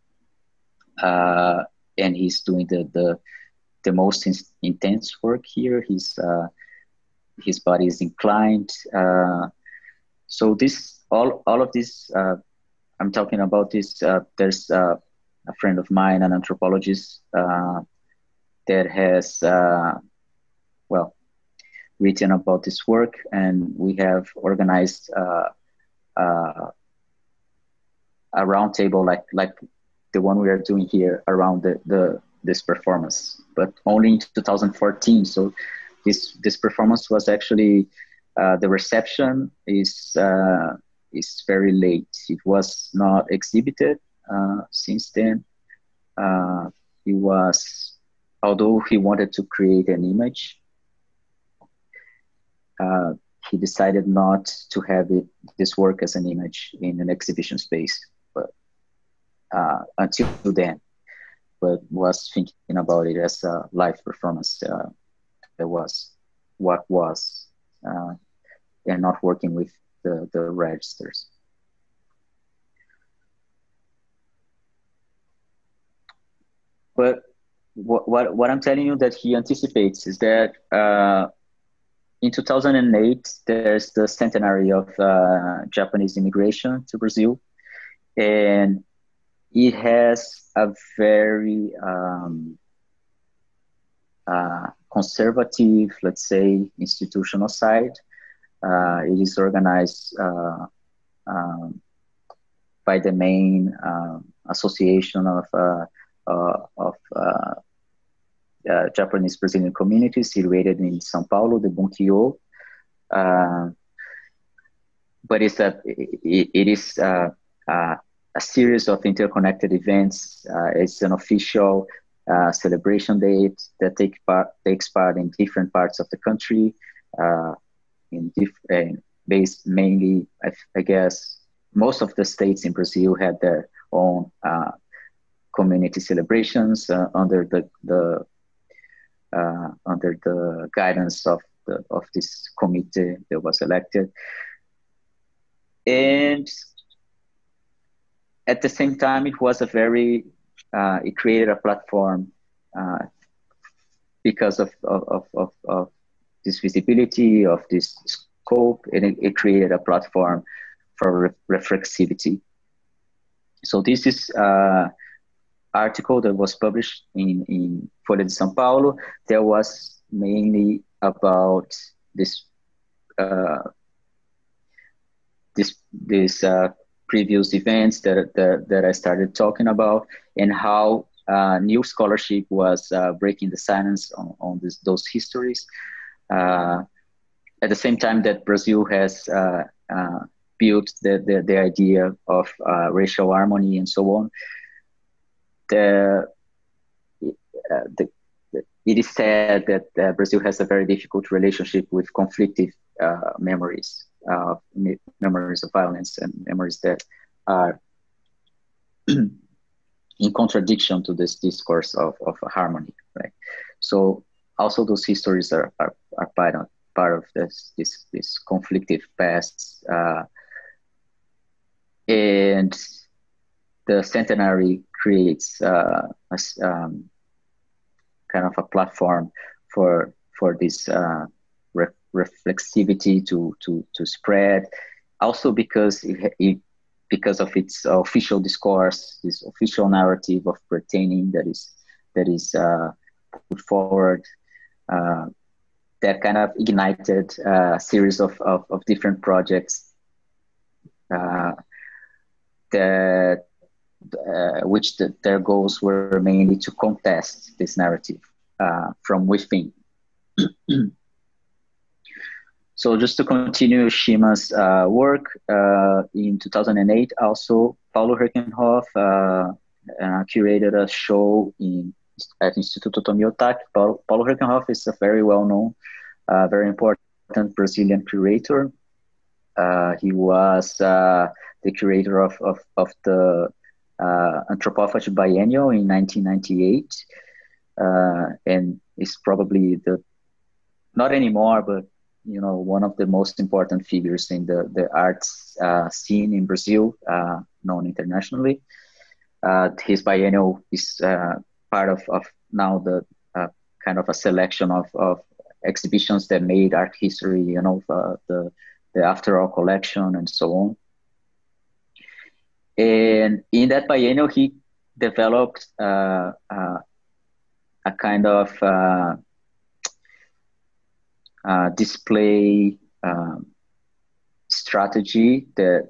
and he's doing the most intense work here. His body is inclined. So all of this, I'm talking about this. There's a friend of mine, an anthropologist, that has written about this work, and we have organized a roundtable like the one we are doing here around this performance, but only in 2014. So this performance was actually the reception is very late. It was not exhibited since then. Although he wanted to create an image, he decided not to have this work as an image in an exhibition space, but until then, but was thinking about it as a live performance. That was what was, and not working with the registers. But what I'm telling you that he anticipates is that in 2008, there's the centenary of Japanese immigration to Brazil, and it has a very conservative, let's say, institutional side. It is organized by the main association of Japanese Brazilian communities situated in São Paulo, the Bunkyo. But it is a series of interconnected events. It's an official celebration date that takes part in different parts of the country, based mainly, I guess, most of the states in Brazil had their own community celebrations under the guidance of this committee that was elected. And at the same time, it was it created a platform because of this visibility, of this scope, and it created a platform for reflexivity. So this is article that was published in Folha de São Paulo. That was mainly about this previous events that I started talking about, and how new scholarship was breaking the silence on those histories. At the same time that Brazil has built the idea of racial harmony and so on, it is said that Brazil has a very difficult relationship with conflictive memories, memories of violence and memories that are in contradiction to this discourse of harmony, right? So also those histories are part of this conflictive past, and the centenary creates kind of a platform for this reflexivity to spread. Also because because of its official discourse, this official narrative of pertaining that is put forward, that kind of ignited a series of different projects that which their goals were mainly to contest this narrative from within. So just to continue Shima's work, in 2008 also, Paulo Herkenhoff curated a show at Instituto Tomiotaki. Paulo Herkenhoff is a very well-known, very important Brazilian curator. He was the curator of the Anthropophagy Biennial in 1998, and is probably not anymore, but one of the most important figures in the arts scene in Brazil, known internationally. His biennial is part of now the kind of a selection of exhibitions that made art history, the After All collection and so on. And in that biennial, he developed a kind of display strategy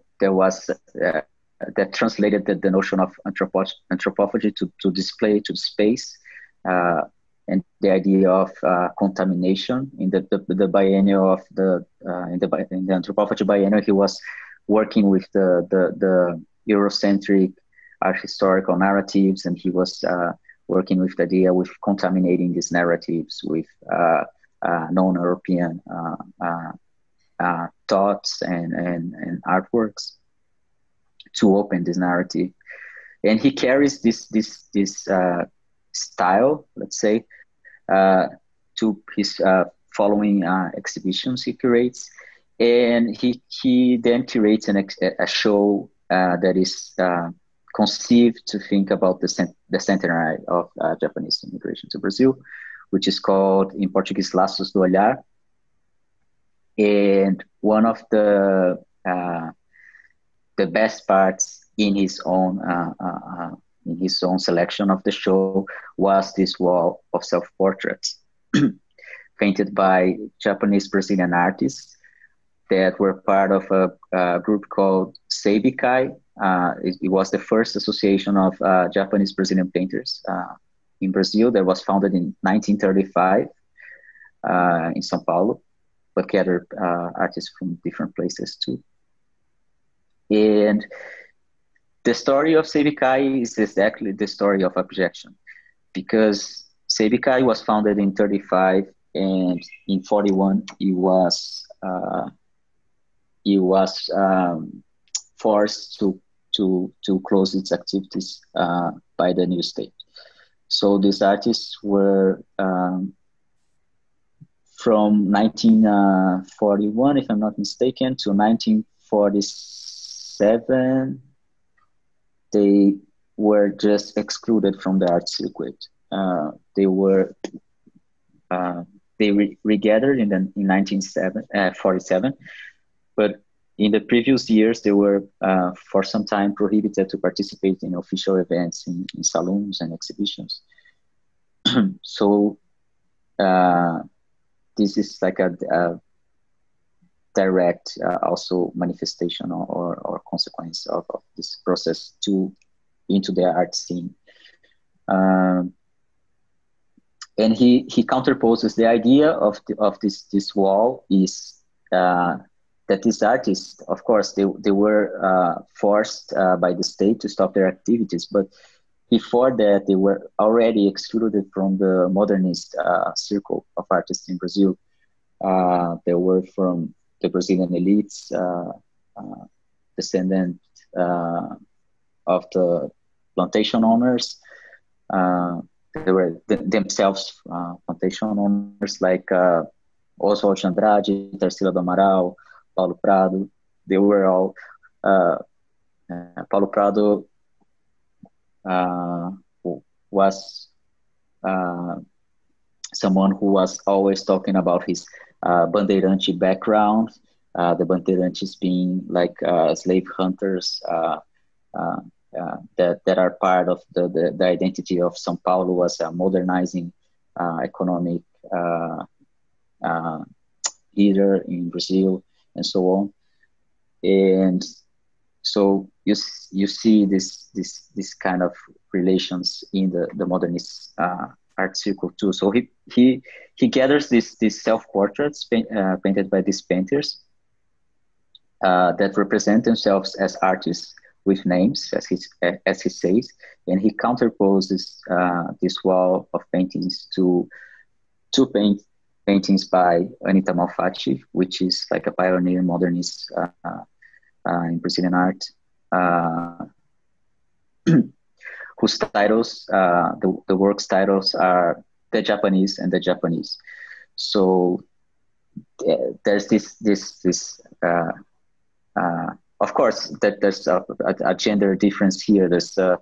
that translated the notion of anthropophagy to display, to space, and the idea of contamination. In the biennial of in the Anthropophagy Biennial, he was working with the Eurocentric art historical narratives, and he was working with the idea with contaminating these narratives with non-European thoughts and artworks to open this narrative. And he carries this style, let's say, to his following exhibitions he curates, and he then curates a show that is conceived to think about the centenary of Japanese immigration to Brazil, which is called in Portuguese Laços do Olhar. And one of the best parts in his own selection of the show was this wall of self-portraits painted by Japanese Brazilian artists that were part of a group called Seibikai. It was the first association of Japanese Brazilian painters in Brazil that was founded in 1935 in São Paulo, but gathered artists from different places too. And the story of Seibikai is exactly the story of Abjection, because Seibikai was founded in 35, and in 41 he was forced to close its activities by the new state. So these artists were from 1941, if I'm not mistaken, to 1947, they were just excluded from the art circuit. They regathered in 1947, but in the previous years, they were for some time prohibited to participate in official events in salons and exhibitions. So this is like a direct also manifestation or consequence of this process into the art scene. And he counterposes the idea of this wall is that these artists, of course, they were forced by the state to stop their activities, but before that, they were already excluded from the modernist circle of artists in Brazil. They were from the Brazilian elites, descendant of the plantation owners. They were themselves plantation owners, like Oswald de Andrade, Tarsila do Amaral, Paulo Prado. They were all Paulo Prado was someone who was always talking about his bandeirante background, the bandeirantes being like slave hunters that are part of the identity of São Paulo as a modernizing economic leader in Brazil, and so on. And so you see this kind of relations in the modernist art circle too. So he gathers these self-portraits painted by these painters that represent themselves as artists with names, as he says, and he counterposes this wall of paintings to two paintings by Anita Malfatti, which is like a pioneer modernist in Brazilian art, whose titles, the work's titles are The Japanese and the Japanese. So there's this of course, that there's a gender difference here. There's the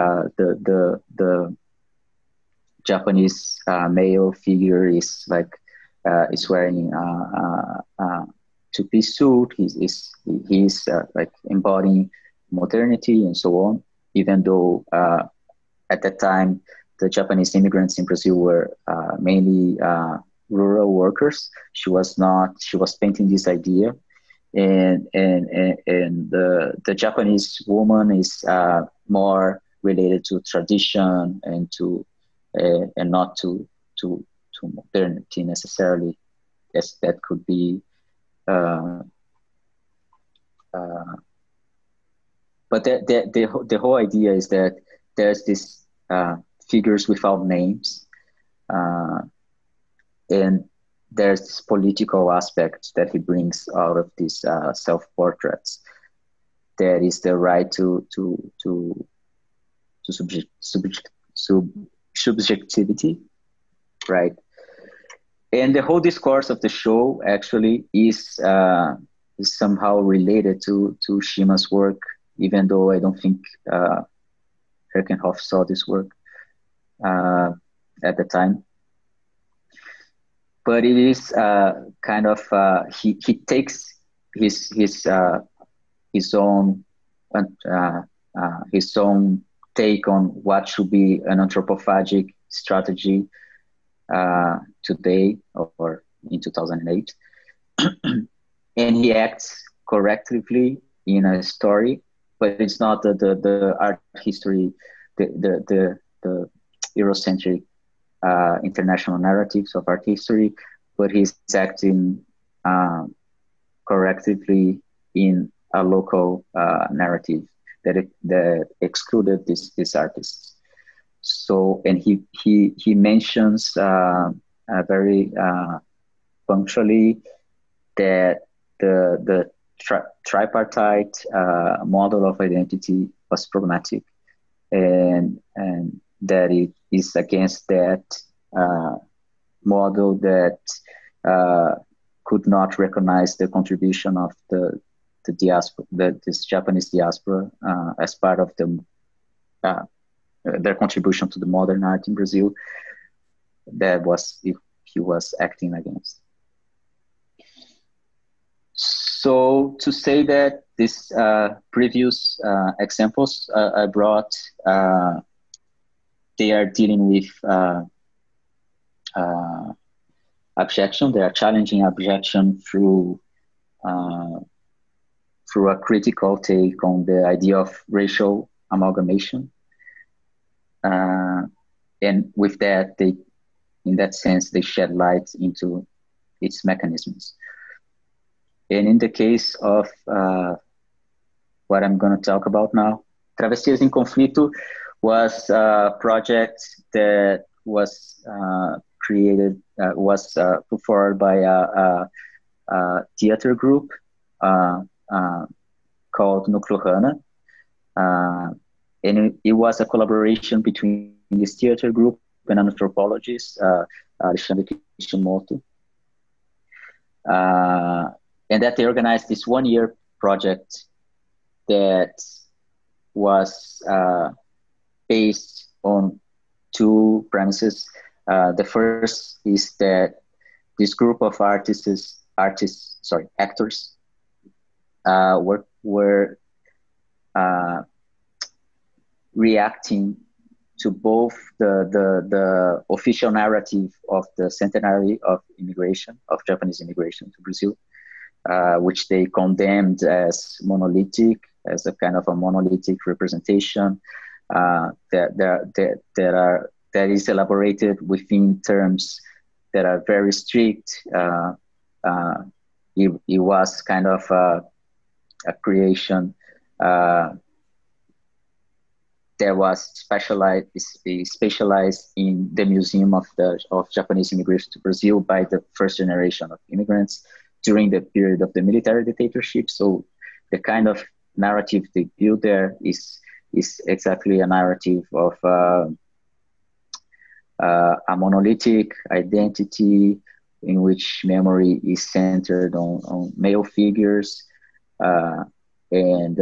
Japanese male figure is like is wearing two-piece suit. He's like embodying modernity and so on. Even though at that time the Japanese immigrants in Brazil were mainly rural workers, she was painting this idea. And the Japanese woman is more related to tradition and and not to modernity necessarily. Yes, that could be. But the whole idea is that there's this figures without names, and there's this political aspect that he brings out of these self-portraits. That is the right to subjectivity, right? And the whole discourse of the show actually is somehow related to Shima's work, even though I don't think Herkenhoff saw this work at the time. But it is kind of he takes his own take on what should be an anthropophagic strategy today or in 2008, and he acts correctively in a story, but it's not the art history, the Eurocentric international narratives of art history, but he's acting correctively in a local narrative that excluded these artists. So, and he mentions very punctually that the tripartite model of identity was problematic, and that it is against that model that could not recognize the contribution of the diaspora, this Japanese diaspora, as part of their contribution to the modern art in Brazil. That was if he was acting against. So to say that these previous examples I brought, they are dealing with abjection. They are challenging abjection through a critical take on the idea of racial amalgamation. And with that, in that sense, they shed light into its mechanisms. And in the case of what I'm going to talk about now, Travessias em Conflito was a project that was created, put forward by a theater group called Núcleo Rana. And it was a collaboration between this theater group and an anthropologist, Alexandre Kishimoto. And that they organized this one-year project that was based on two premises. The first is that this group of actors were reacting to both the official narrative of the centenary of immigration, of Japanese immigration to Brazil, which they condemned as monolithic, as a kind of a monolithic representation that is elaborated within terms that are very strict. It was kind of a creation that was specialized in the Museum of Japanese Immigration to Brazil by the first generation of immigrants during the period of the military dictatorship. So the kind of narrative they build there is exactly a narrative of a monolithic identity in which memory is centered on male figures, and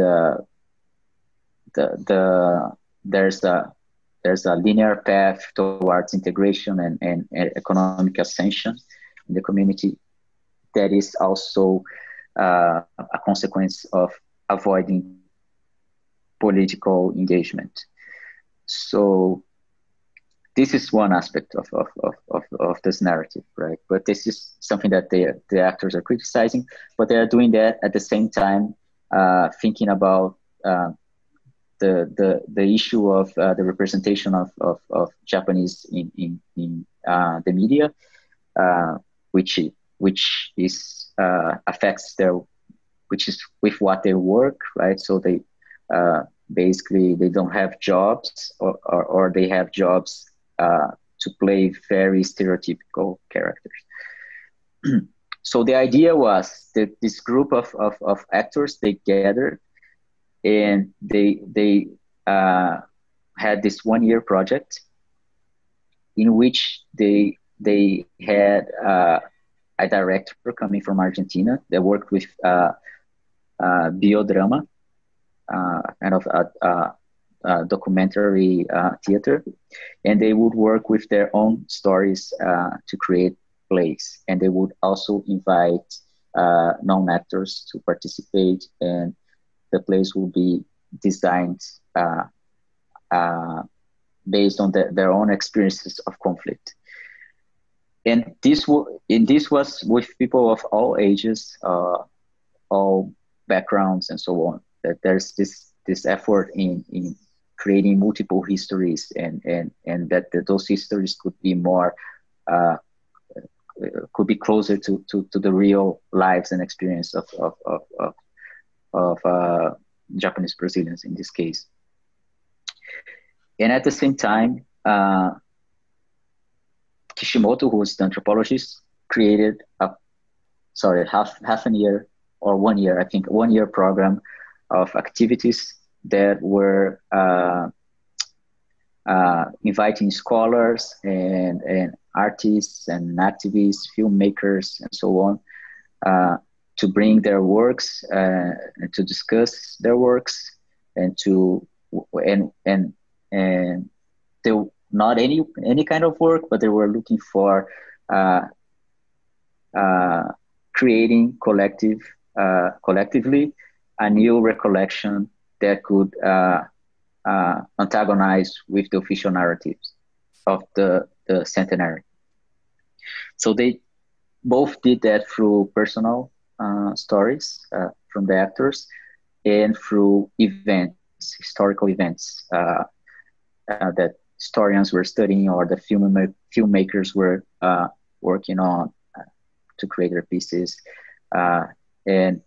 there's a linear path towards integration and economic ascension in the community that is also a consequence of avoiding political engagement. So this is one aspect of this narrative, right? But this is something that the actors are criticizing, but they are doing that at the same time, thinking about the issue of the representation of Japanese in the media, which is affects which is with what they work, right? So they basically they don't have jobs, or they have jobs to play very stereotypical characters. So the idea was that this group of actors, they gathered and they had this one-year project in which they had a director coming from Argentina that worked with biodrama, kind of a documentary theater, and they would work with their own stories to create plays, and they would also invite non-actors to participate, and the plays will be designed based on their own experiences of conflict. And this was with people of all ages, all backgrounds, and so on. That there's this effort in creating multiple histories, and that those histories could be more could be closer to the real lives and experience of Japanese Brazilians in this case. And at the same time, Kishimoto, who was the anthropologist, created half a year or 1 year, I think, 1 year program of activities that were inviting scholars and artists and activists, filmmakers, and so on, to bring their works and to discuss their works, and they not any kind of work, but they were looking for creating collectively a new recollection that could antagonize with the official narratives of the centenary. So they both did that through personal stories from the actors, and through events, historical events that historians were studying or the filmmakers were working on to create their pieces, and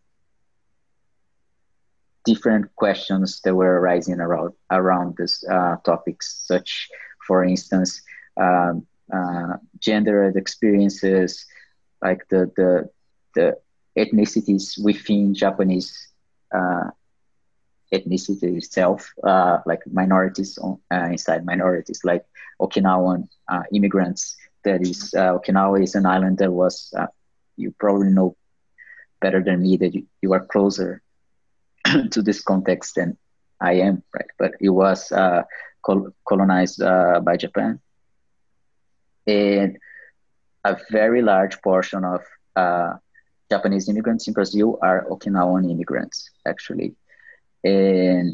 different questions that were arising around this topics, such, for instance, gendered experiences, like the ethnicities within Japanese ethnicity itself, like minorities inside minorities, like Okinawan immigrants. That is, Okinawa is an island that was, you probably know better than me, that you are closer to this context than I am, right? But it was colonized by Japan. And a very large portion of Japanese immigrants in Brazil are Okinawan immigrants, actually. And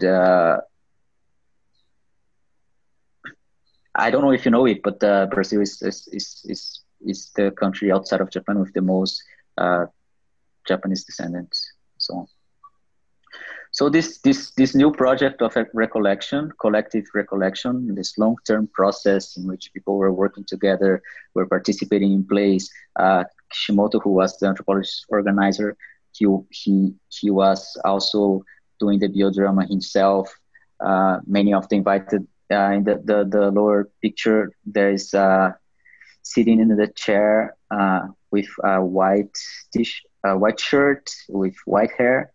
I don't know if you know it, but Brazil is the country outside of Japan with the most Japanese descendants, so on. So this new project of collective recollection, this long-term process in which people were working together, were participating in plays. Kishimoto, who was the anthropologist organizer, he was also doing the biodrama himself. Many of the invited, in the lower picture, there is sitting in the chair with a white shirt with white hair.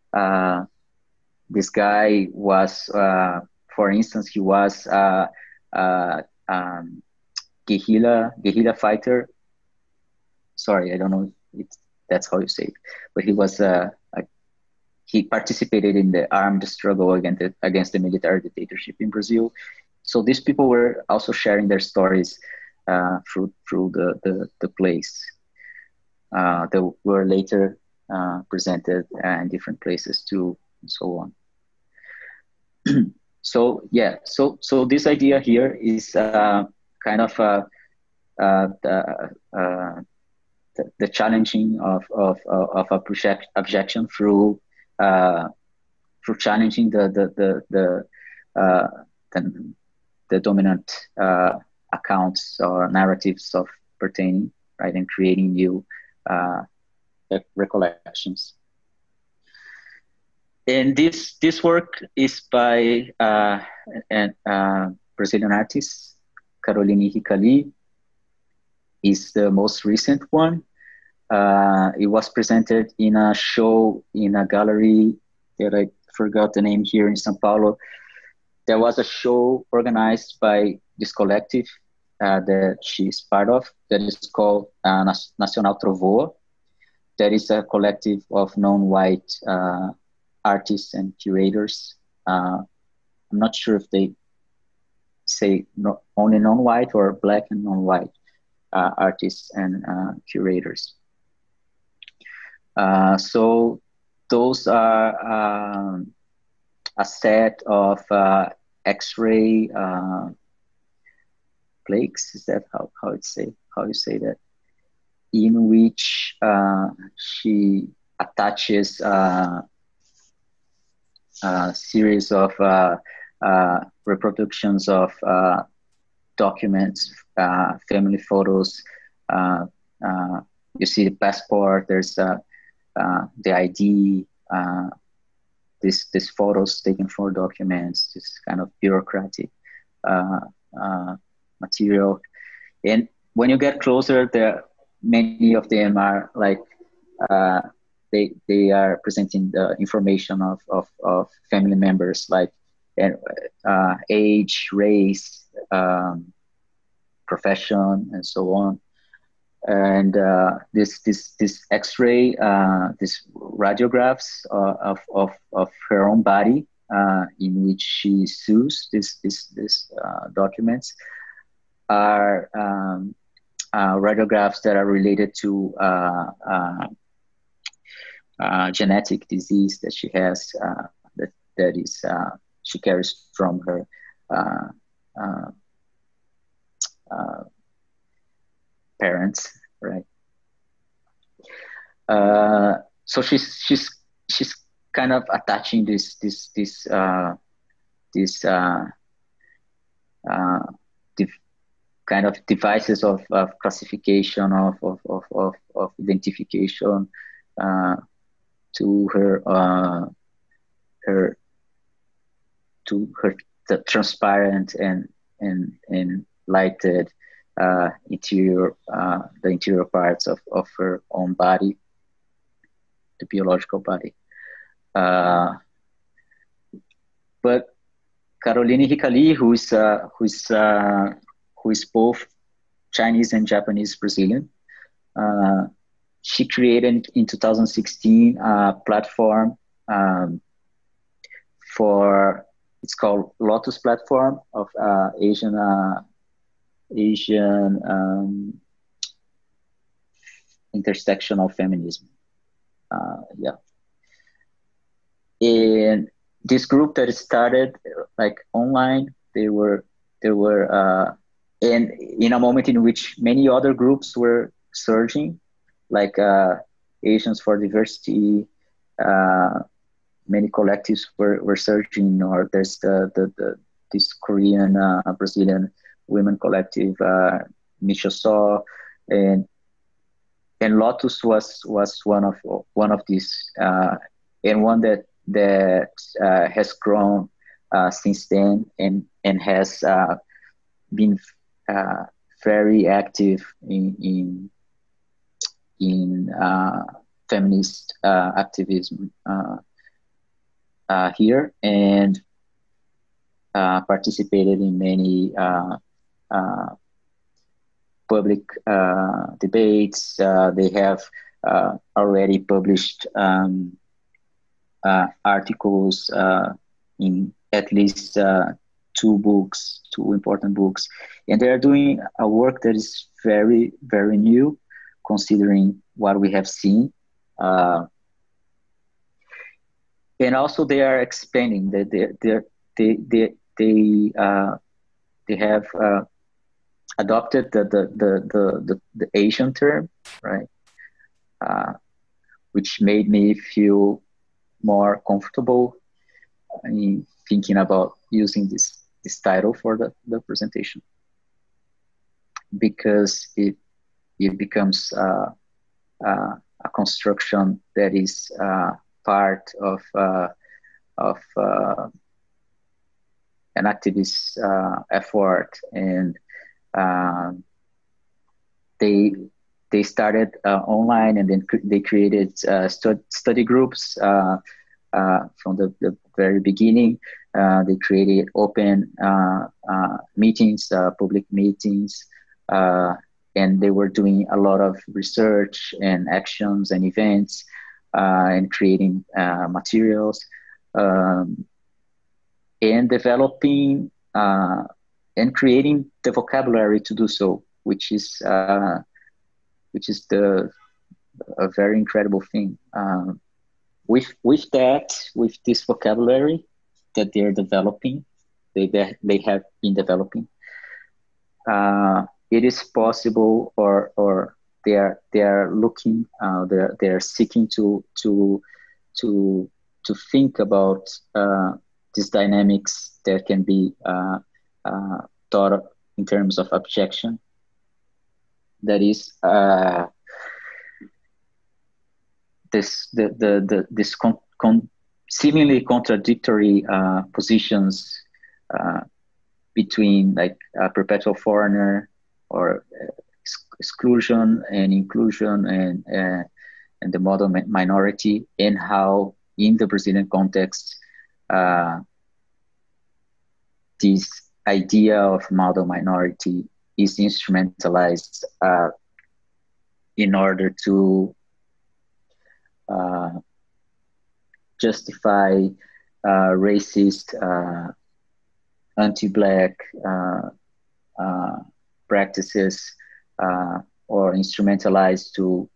This guy was, for instance, he was guerrilla fighter. Sorry, I don't know if that's how you say it, but he was he participated in the armed struggle against the military dictatorship in Brazil. So these people were also sharing their stories through the plays that were later presented in different places too, and so on. So yeah, so this idea here is kind of the challenging of abjection through challenging the dominant accounts or narratives of pertaining, right, and creating new recollections. And this work is by Brazilian artist Caroline Hicali. Is the most recent one. It was presented in a show in a gallery that I forgot the name here in São Paulo. There was a show organized by this collective that she's part of that is called Nacional Trovoa. That is a collective of non-white artists and curators. I'm not sure if they say only non-white or black and non-white artists and curators. So those are a set of X-ray plaques. Is that how you say that? In which she attaches a series of reproductions of documents, family photos. You see the passport. There's the ID. These photos taken for documents. This kind of bureaucratic material. And when you get closer, many of them are like they are presenting the information of family members, like age, race, profession, and so on. And this X-ray, these radiographs of her own body, in which she sews these documents, are radiographs that are related to genetic disease that she has, that is she carries from her parents, right? So she's kind of attaching this kind of devices of classification of identification to her the transparent and lighted interior the interior parts of her own body, the biological body. But Caroline Hicali, who is both Chinese and Japanese Brazilian, she created in 2016 a platform it's called Lotus Platform of Asian intersectional feminism. And this group that started like online, they were and in a moment in which many other groups were surging, like Asians for Diversity, many collectives were surging, or there's this Korean Brazilian women collective, Michoso, and Lotus was one of these, and one that has grown since then and has been very active in feminist activism here, and participated in many public debates. They have already published articles in at least two important books, and they are doing a work that is very, very new, considering what we have seen. And also, they are expanding. They have adopted the Asian term, right? Which made me feel more comfortable in thinking about using this title for the presentation, because it becomes a construction that is part of an activist effort, and they started online, and then they created study groups from the very beginning. They created open meetings, public meetings, and they were doing a lot of research and actions and events, and creating materials, and developing and creating the vocabulary to do so, which is a very incredible thing. With this vocabulary that they're developing, they have been developing, it is possible, or they are looking, they are seeking to think about these dynamics that can be thought in terms of abjection. That is this seemingly contradictory positions between like a perpetual foreigner, or exclusion and inclusion, and the model minority, and how in the Brazilian context this idea of model minority is instrumentalized in order to justify racist, anti-Black practices, or instrumentalized to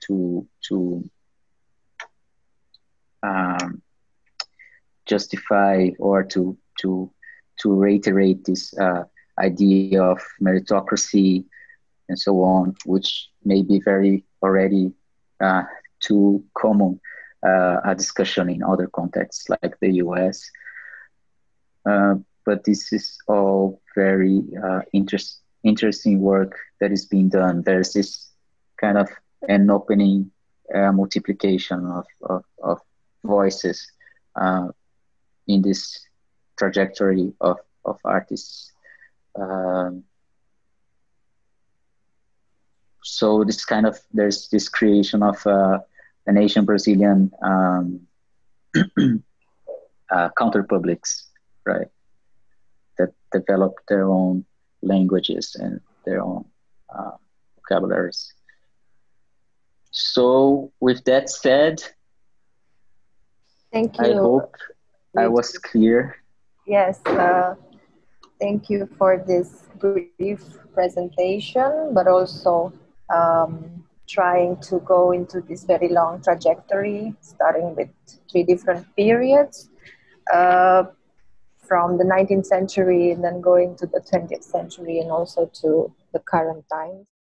justify or to reiterate this idea of meritocracy and so on, which may be very already too common a discussion in other contexts like the US. But this is all very interesting work that is being done. There's this kind of an opening multiplication of voices in this trajectory of artists. So this kind of, there's this creation of an Asian Brazilian counterpublics, right? That develop their own languages and their own vocabularies. So with that said, thank you. I hope I was clear. Yes, thank you for this brief presentation, but also trying to go into this very long trajectory, starting with 3 different periods, from the 19th century and then going to the 20th century and also to the current times.